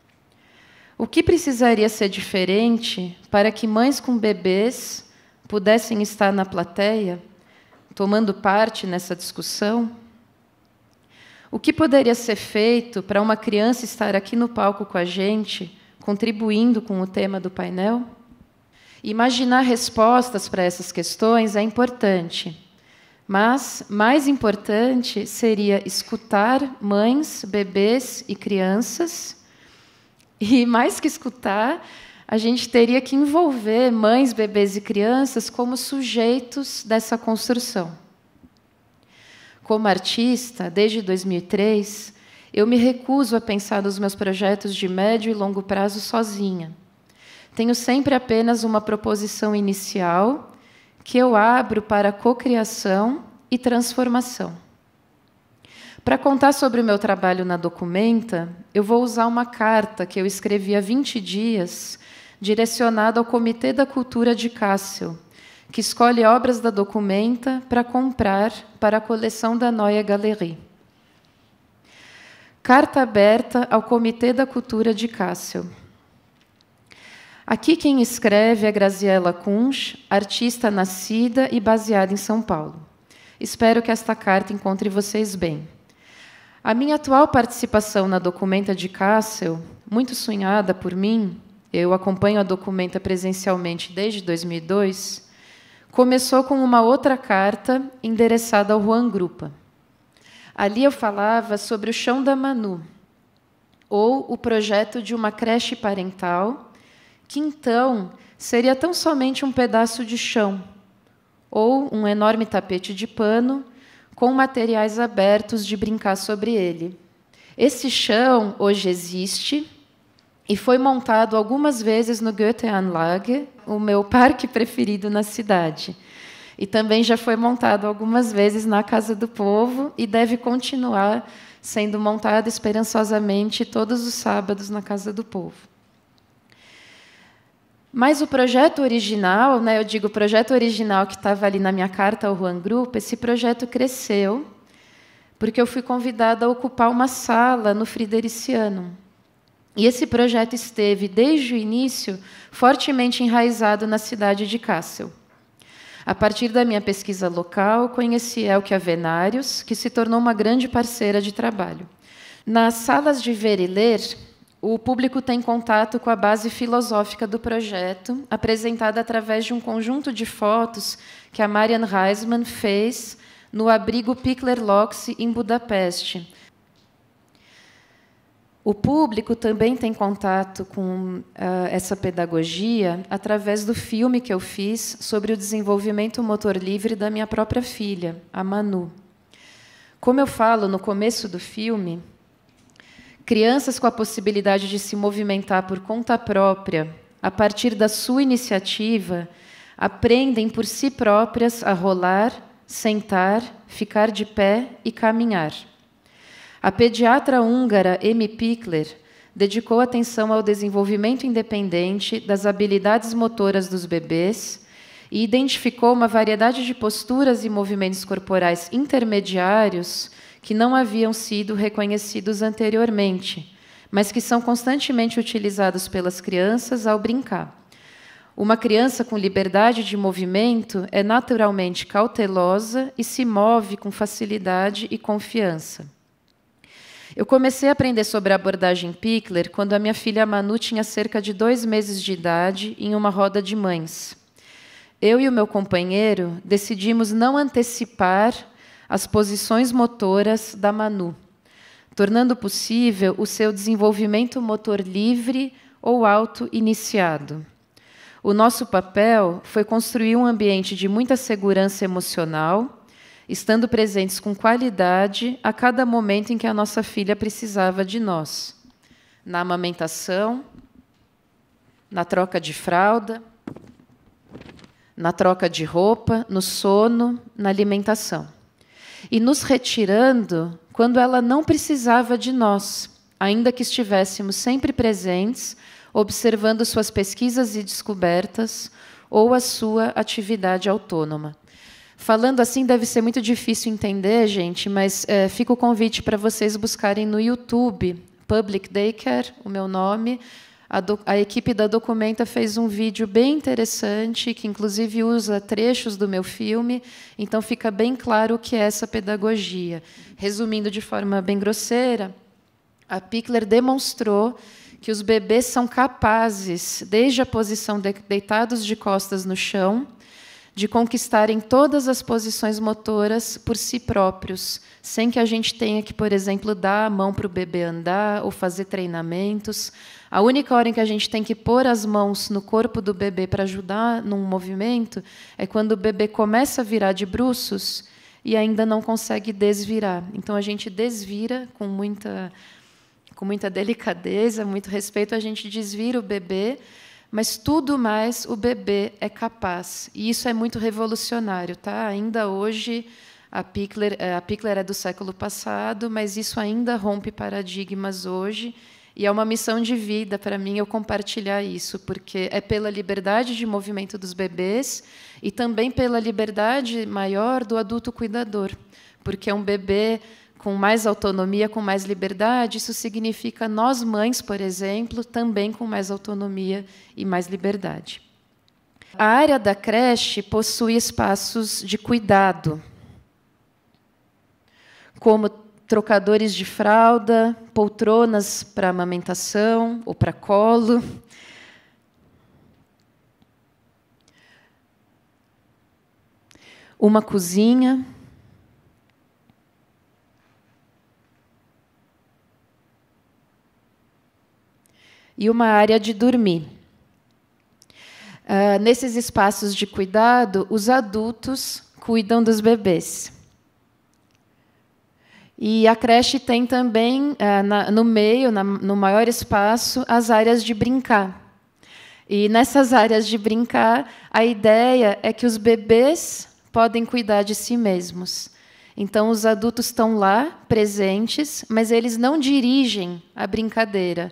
O que precisaria ser diferente para que mães com bebês pudessem estar na plateia, tomando parte nessa discussão? O que poderia ser feito para uma criança estar aqui no palco com a gente, contribuindo com o tema do painel? Imaginar respostas para essas questões é importante, mas mais importante seria escutar mães, bebês e crianças. E, mais que escutar, a gente teria que envolver mães, bebês e crianças como sujeitos dessa construção. Como artista, desde dois mil e três, eu me recuso a pensar nos meus projetos de médio e longo prazo sozinha. Tenho sempre apenas uma proposição inicial que eu abro para cocriação e transformação. Para contar sobre o meu trabalho na Documenta, eu vou usar uma carta que eu escrevi há vinte dias, direcionada ao Comitê da Cultura de Kassel, que escolhe obras da Documenta para comprar para a coleção da Neue Galerie. Carta aberta ao Comitê da Cultura de Kassel. Aqui quem escreve é Graziella Kunsch, artista nascida e baseada em São Paulo. Espero que esta carta encontre vocês bem. A minha atual participação na Documenta de Kassel, muito sonhada por mim, eu acompanho a Documenta presencialmente desde dois mil e dois, começou com uma outra carta endereçada ao Juan Grupa. Ali eu falava sobre o Chão da Manu, ou o projeto de uma creche parental, que então seria tão somente um pedaço de chão, ou um enorme tapete de pano, com materiais abertos de brincar sobre ele. Esse chão hoje existe e foi montado algumas vezes no Goethe-Anlage, o meu parque preferido na cidade. E também já foi montado algumas vezes na Casa do Povo e deve continuar sendo montado esperançosamente todos os sábados na Casa do Povo. Mas o projeto original, né, eu digo o projeto original que estava ali na minha carta ao Juan Grupa, esse projeto cresceu porque eu fui convidada a ocupar uma sala no Fridericianum. E esse projeto esteve, desde o início, fortemente enraizado na cidade de Kassel. A partir da minha pesquisa local, conheci Elke Avenarius, que se tornou uma grande parceira de trabalho. Nas salas de ver e ler, o público tem contato com a base filosófica do projeto, apresentada através de um conjunto de fotos que a Marian Reisman fez no abrigo Pickler Loxi, em Budapeste. O público também tem contato com uh, essa pedagogia através do filme que eu fiz sobre o desenvolvimento motor livre da minha própria filha, a Manu. Como eu falo no começo do filme, crianças com a possibilidade de se movimentar por conta própria, a partir da sua iniciativa, aprendem por si próprias a rolar, sentar, ficar de pé e caminhar. A pediatra húngara Emi Pickler dedicou atenção ao desenvolvimento independente das habilidades motoras dos bebês e identificou uma variedade de posturas e movimentos corporais intermediários que não haviam sido reconhecidos anteriormente, mas que são constantemente utilizados pelas crianças ao brincar. Uma criança com liberdade de movimento é naturalmente cautelosa e se move com facilidade e confiança. Eu comecei a aprender sobre a abordagem Pickler quando a minha filha Manu tinha cerca de dois meses de idade, em uma roda de mães. Eu e o meu companheiro decidimos não antecipar as posições motoras da Manu, tornando possível o seu desenvolvimento motor livre ou auto-iniciado. O nosso papel foi construir um ambiente de muita segurança emocional, estando presentes com qualidade a cada momento em que a nossa filha precisava de nós. Na amamentação, na troca de fralda, na troca de roupa, no sono, na alimentação. E nos retirando quando ela não precisava de nós, ainda que estivéssemos sempre presentes, observando suas pesquisas e descobertas ou a sua atividade autônoma. Falando assim, deve ser muito difícil entender, gente, mas é, fica o convite para vocês buscarem no YouTube, Public Daycare, o meu nome. A, do, a equipe da Documenta fez um vídeo bem interessante, que inclusive usa trechos do meu filme, então fica bem claro o que é essa pedagogia. Resumindo de forma bem grosseira, a Pickler demonstrou que os bebês são capazes, desde a posição de, deitados de costas no chão, de conquistarem todas as posições motoras por si próprios, sem que a gente tenha que, por exemplo, dar a mão para o bebê andar ou fazer treinamentos. A única hora em que a gente tem que pôr as mãos no corpo do bebê para ajudar num movimento é quando o bebê começa a virar de bruços e ainda não consegue desvirar. Então, a gente desvira com muita, com muita delicadeza, muito respeito, a gente desvira o bebê, mas tudo mais o bebê é capaz. E isso é muito revolucionário. Tá? Ainda hoje, a Pickler, a Pickler é do século passado, mas isso ainda rompe paradigmas hoje. E é uma missão de vida para mim eu compartilhar isso, porque é pela liberdade de movimento dos bebês e também pela liberdade maior do adulto cuidador. Porque um bebê com mais autonomia, com mais liberdade, isso significa nós, mães, por exemplo, também com mais autonomia e mais liberdade. A área da creche possui espaços de cuidado, como trocadores de fralda, poltronas para amamentação ou para colo. Uma cozinha. E uma área de dormir. Uh, nesses espaços de cuidado, os adultos cuidam dos bebês. E a creche tem também, uh, na, no meio, na, no maior espaço, as áreas de brincar. E nessas áreas de brincar, a ideia é que os bebês podem cuidar de si mesmos. Então, os adultos estão lá, presentes, mas eles não dirigem a brincadeira.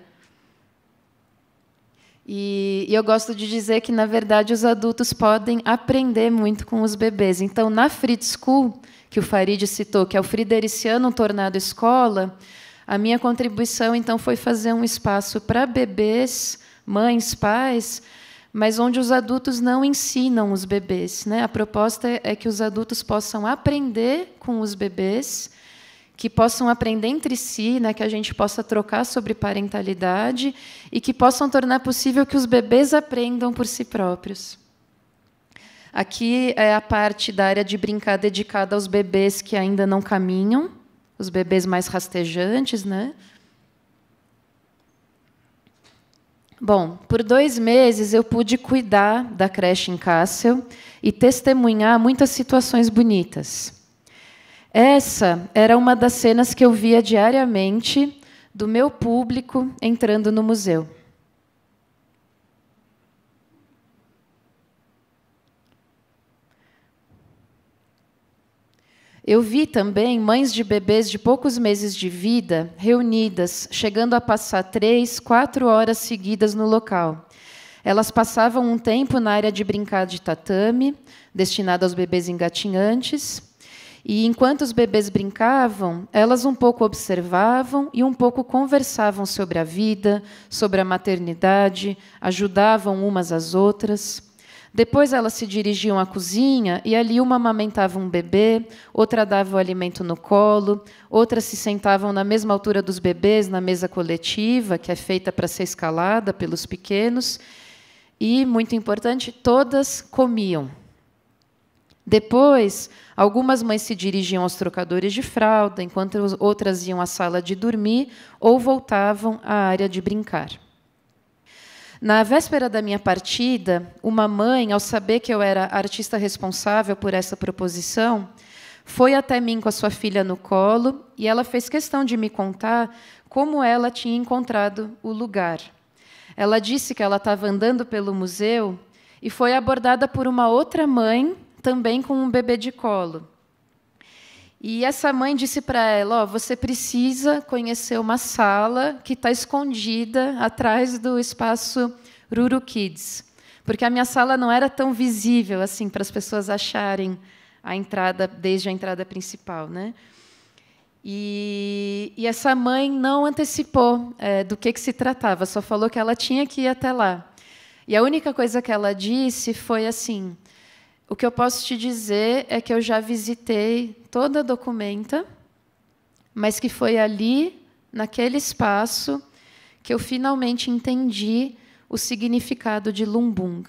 E eu gosto de dizer que, na verdade, os adultos podem aprender muito com os bebês. Então, na Fritz School, que o Farid citou, que é o Fridericiano Tornado Escola, a minha contribuição, então, foi fazer um espaço para bebês, mães, pais, mas onde os adultos não ensinam os bebês, né? A proposta é que os adultos possam aprender com os bebês que possam aprender entre si, né, que a gente possa trocar sobre parentalidade e que possam tornar possível que os bebês aprendam por si próprios. Aqui é a parte da área de brincar dedicada aos bebês que ainda não caminham, os bebês mais rastejantes, né? Bom, por dois meses eu pude cuidar da creche em Kassel e testemunhar muitas situações bonitas. Essa era uma das cenas que eu via diariamente do meu público entrando no museu. Eu vi também mães de bebês de poucos meses de vida reunidas, chegando a passar três, quatro horas seguidas no local. Elas passavam um tempo na área de brincar de tatame, destinada aos bebês engatinhantes, e, enquanto os bebês brincavam, elas um pouco observavam e um pouco conversavam sobre a vida, sobre a maternidade, ajudavam umas às outras. Depois elas se dirigiam à cozinha e ali uma amamentava um bebê, outra dava o alimento no colo, outras se sentavam na mesma altura dos bebês na mesa coletiva, que é feita para ser escalada pelos pequenos, e, muito importante, todas comiam. Depois, algumas mães se dirigiam aos trocadores de fralda, enquanto outras iam à sala de dormir ou voltavam à área de brincar. Na véspera da minha partida, uma mãe, ao saber que eu era a artista responsável por essa proposição, foi até mim com a sua filha no colo e ela fez questão de me contar como ela tinha encontrado o lugar. Ela disse que ela estava andando pelo museu e foi abordada por uma outra mãe, também com um bebê de colo. E essa mãe disse para ela, oh, você precisa conhecer uma sala que está escondida atrás do espaço Ruru Kids, porque a minha sala não era tão visível assim para as pessoas acharem a entrada desde a entrada principal, né? E, e essa mãe não antecipou é, do que, que se tratava, só falou que ela tinha que ir até lá. E a única coisa que ela disse foi assim: o que eu posso te dizer é que eu já visitei toda a Documenta, mas que foi ali, naquele espaço, que eu finalmente entendi o significado de Lumbung.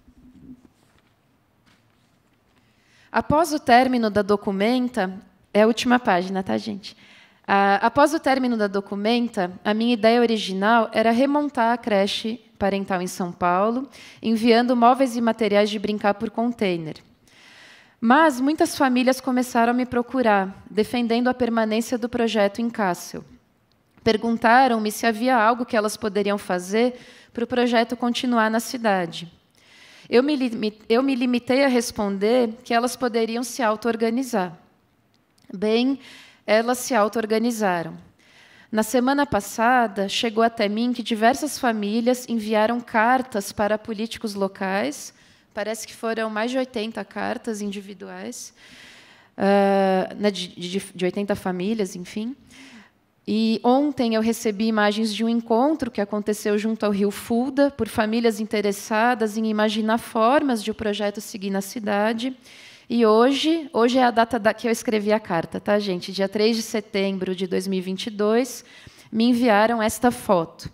Após o término da Documenta, é a última página, tá, gente? Ah, após o término da Documenta, a minha ideia original era remontar a creche parental em São Paulo, enviando móveis e materiais de brincar por container. Mas muitas famílias começaram a me procurar, defendendo a permanência do projeto em Kassel. Perguntaram-me se havia algo que elas poderiam fazer para o projeto continuar na cidade. Eu me, eu me limitei a responder que elas poderiam se auto-organizar. Bem, elas se auto-organizaram. Na semana passada, chegou até mim que diversas famílias enviaram cartas para políticos locais, parece que foram mais de oitenta cartas individuais, uh, de, de, de oitenta famílias, enfim. E ontem eu recebi imagens de um encontro que aconteceu junto ao Rio Fulda, por famílias interessadas em imaginar formas de o projeto seguir na cidade. E hoje, hoje é a data da, que eu escrevi a carta, tá, gente? Dia três de setembro de dois mil e vinte e dois, me enviaram esta foto.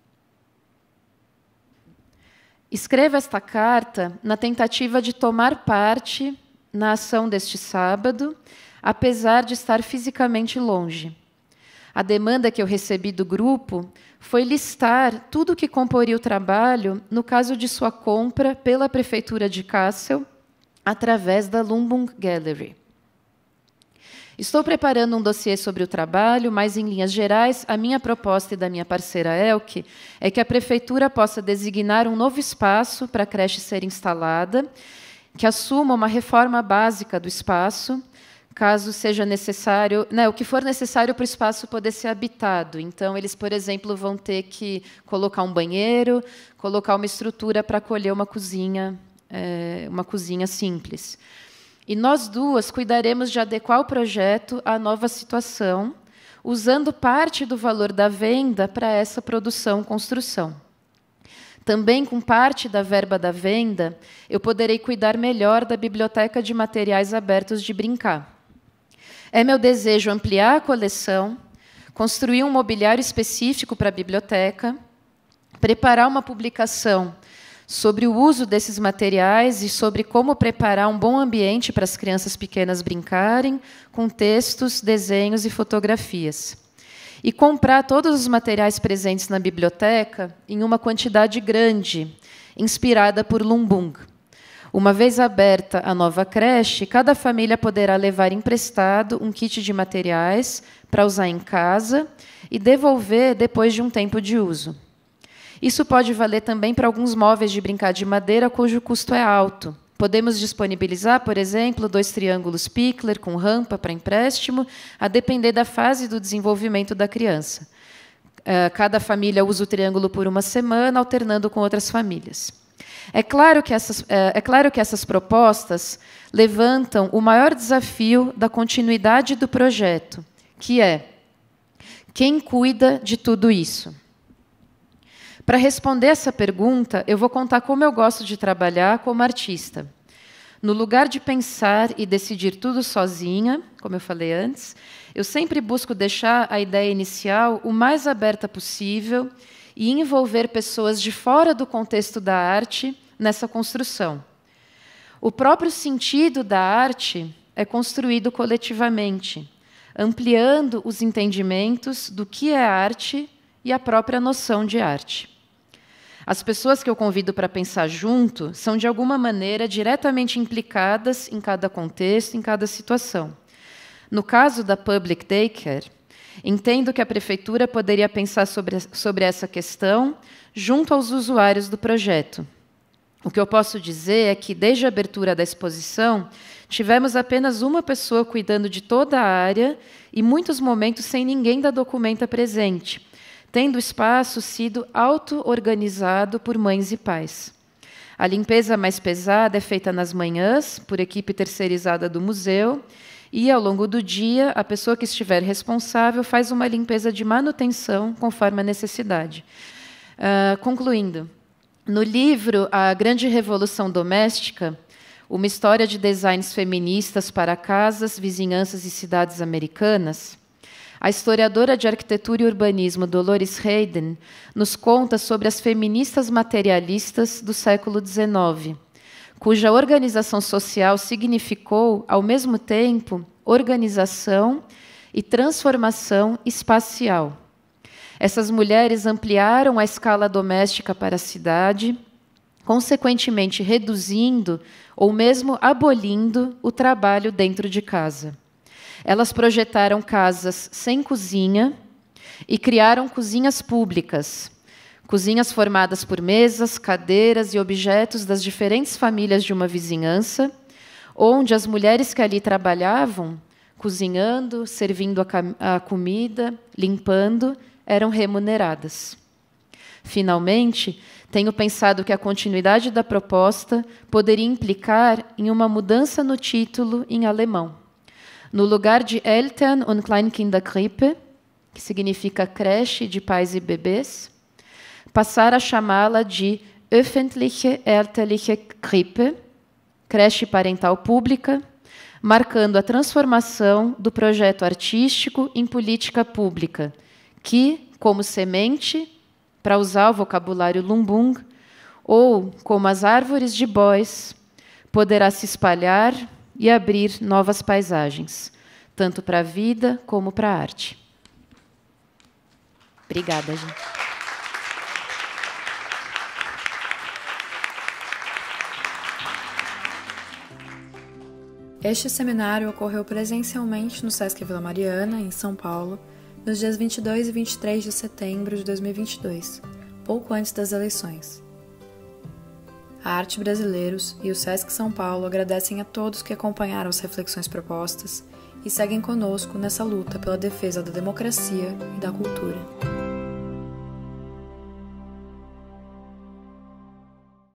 Escreva esta carta na tentativa de tomar parte na ação deste sábado, apesar de estar fisicamente longe. A demanda que eu recebi do grupo foi listar tudo o que comporia o trabalho no caso de sua compra pela Prefeitura de Kassel, através da Lumbung Gallery. Estou preparando um dossiê sobre o trabalho, mas, em linhas gerais, a minha proposta e da minha parceira Elke é que a Prefeitura possa designar um novo espaço para a creche ser instalada, que assuma uma reforma básica do espaço, caso seja necessário, né, o que for necessário para o espaço poder ser habitado. Então, eles, por exemplo, vão ter que colocar um banheiro, colocar uma estrutura para acolher uma cozinha, é, uma cozinha simples. E nós duas cuidaremos de adequar o projeto à nova situação, usando parte do valor da venda para essa produção-construção. Também, com parte da verba da venda, eu poderei cuidar melhor da biblioteca de materiais abertos de brincar. É meu desejo ampliar a coleção, construir um mobiliário específico para a biblioteca, preparar uma publicação sobre o uso desses materiais e sobre como preparar um bom ambiente para as crianças pequenas brincarem, com textos, desenhos e fotografias. E comprar todos os materiais presentes na biblioteca em uma quantidade grande, inspirada por Lumbung. Uma vez aberta a nova creche, cada família poderá levar emprestado um kit de materiais para usar em casa e devolver depois de um tempo de uso. Isso pode valer também para alguns móveis de brincar de madeira cujo custo é alto. Podemos disponibilizar, por exemplo, dois triângulos Pickler com rampa para empréstimo, a depender da fase do desenvolvimento da criança. Cada família usa o triângulo por uma semana, alternando com outras famílias. É claro que essas, é claro que essas propostas levantam o maior desafio da continuidade do projeto, que é quem cuida de tudo isso? Para responder essa pergunta, eu vou contar como eu gosto de trabalhar como artista. No lugar de pensar e decidir tudo sozinha, como eu falei antes, eu sempre busco deixar a ideia inicial o mais aberta possível e envolver pessoas de fora do contexto da arte nessa construção. O próprio sentido da arte é construído coletivamente, ampliando os entendimentos do que é arte e a própria noção de arte. As pessoas que eu convido para pensar junto são, de alguma maneira, diretamente implicadas em cada contexto, em cada situação. No caso da Public Daycare, entendo que a prefeitura poderia pensar sobre, sobre essa questão junto aos usuários do projeto. O que eu posso dizer é que, desde a abertura da exposição, tivemos apenas uma pessoa cuidando de toda a área e muitos momentos sem ninguém da Documenta presente, tendo o espaço sido auto-organizado por mães e pais. A limpeza mais pesada é feita nas manhãs, por equipe terceirizada do museu, e, ao longo do dia, a pessoa que estiver responsável faz uma limpeza de manutenção, conforme a necessidade. Uh, concluindo, no livro A Grande Revolução Doméstica, uma história de designs feministas para casas, vizinhanças e cidades americanas, a historiadora de arquitetura e urbanismo Dolores Hayden nos conta sobre as feministas materialistas do século dezenove, cuja organização social significou, ao mesmo tempo, organização e transformação espacial. Essas mulheres ampliaram a escala doméstica para a cidade, consequentemente reduzindo ou mesmo abolindo o trabalho dentro de casa. Elas projetaram casas sem cozinha e criaram cozinhas públicas, cozinhas formadas por mesas, cadeiras e objetos das diferentes famílias de uma vizinhança, onde as mulheres que ali trabalhavam, cozinhando, servindo a, a comida, limpando, eram remuneradas. Finalmente, tenho pensado que a continuidade da proposta poderia implicar em uma mudança no título em alemão. No lugar de Eltern- und Kleinkinderkrippe, que significa creche de pais e bebês, passar a chamá-la de Öffentliche Elterliche Krippe, creche parental pública, marcando a transformação do projeto artístico em política pública, que, como semente, para usar o vocabulário Lumbung, ou como as árvores de Beuys, poderá se espalhar e abrir novas paisagens, tanto para a vida como para a arte. Obrigada, gente. Este seminário ocorreu presencialmente no Sesc Vila Mariana, em São Paulo, nos dias vinte e dois e vinte e três de setembro de dois mil e vinte e dois, pouco antes das eleições. A Arte Brasileiros e o Sesc São Paulo agradecem a todos que acompanharam as reflexões propostas e seguem conosco nessa luta pela defesa da democracia e da cultura.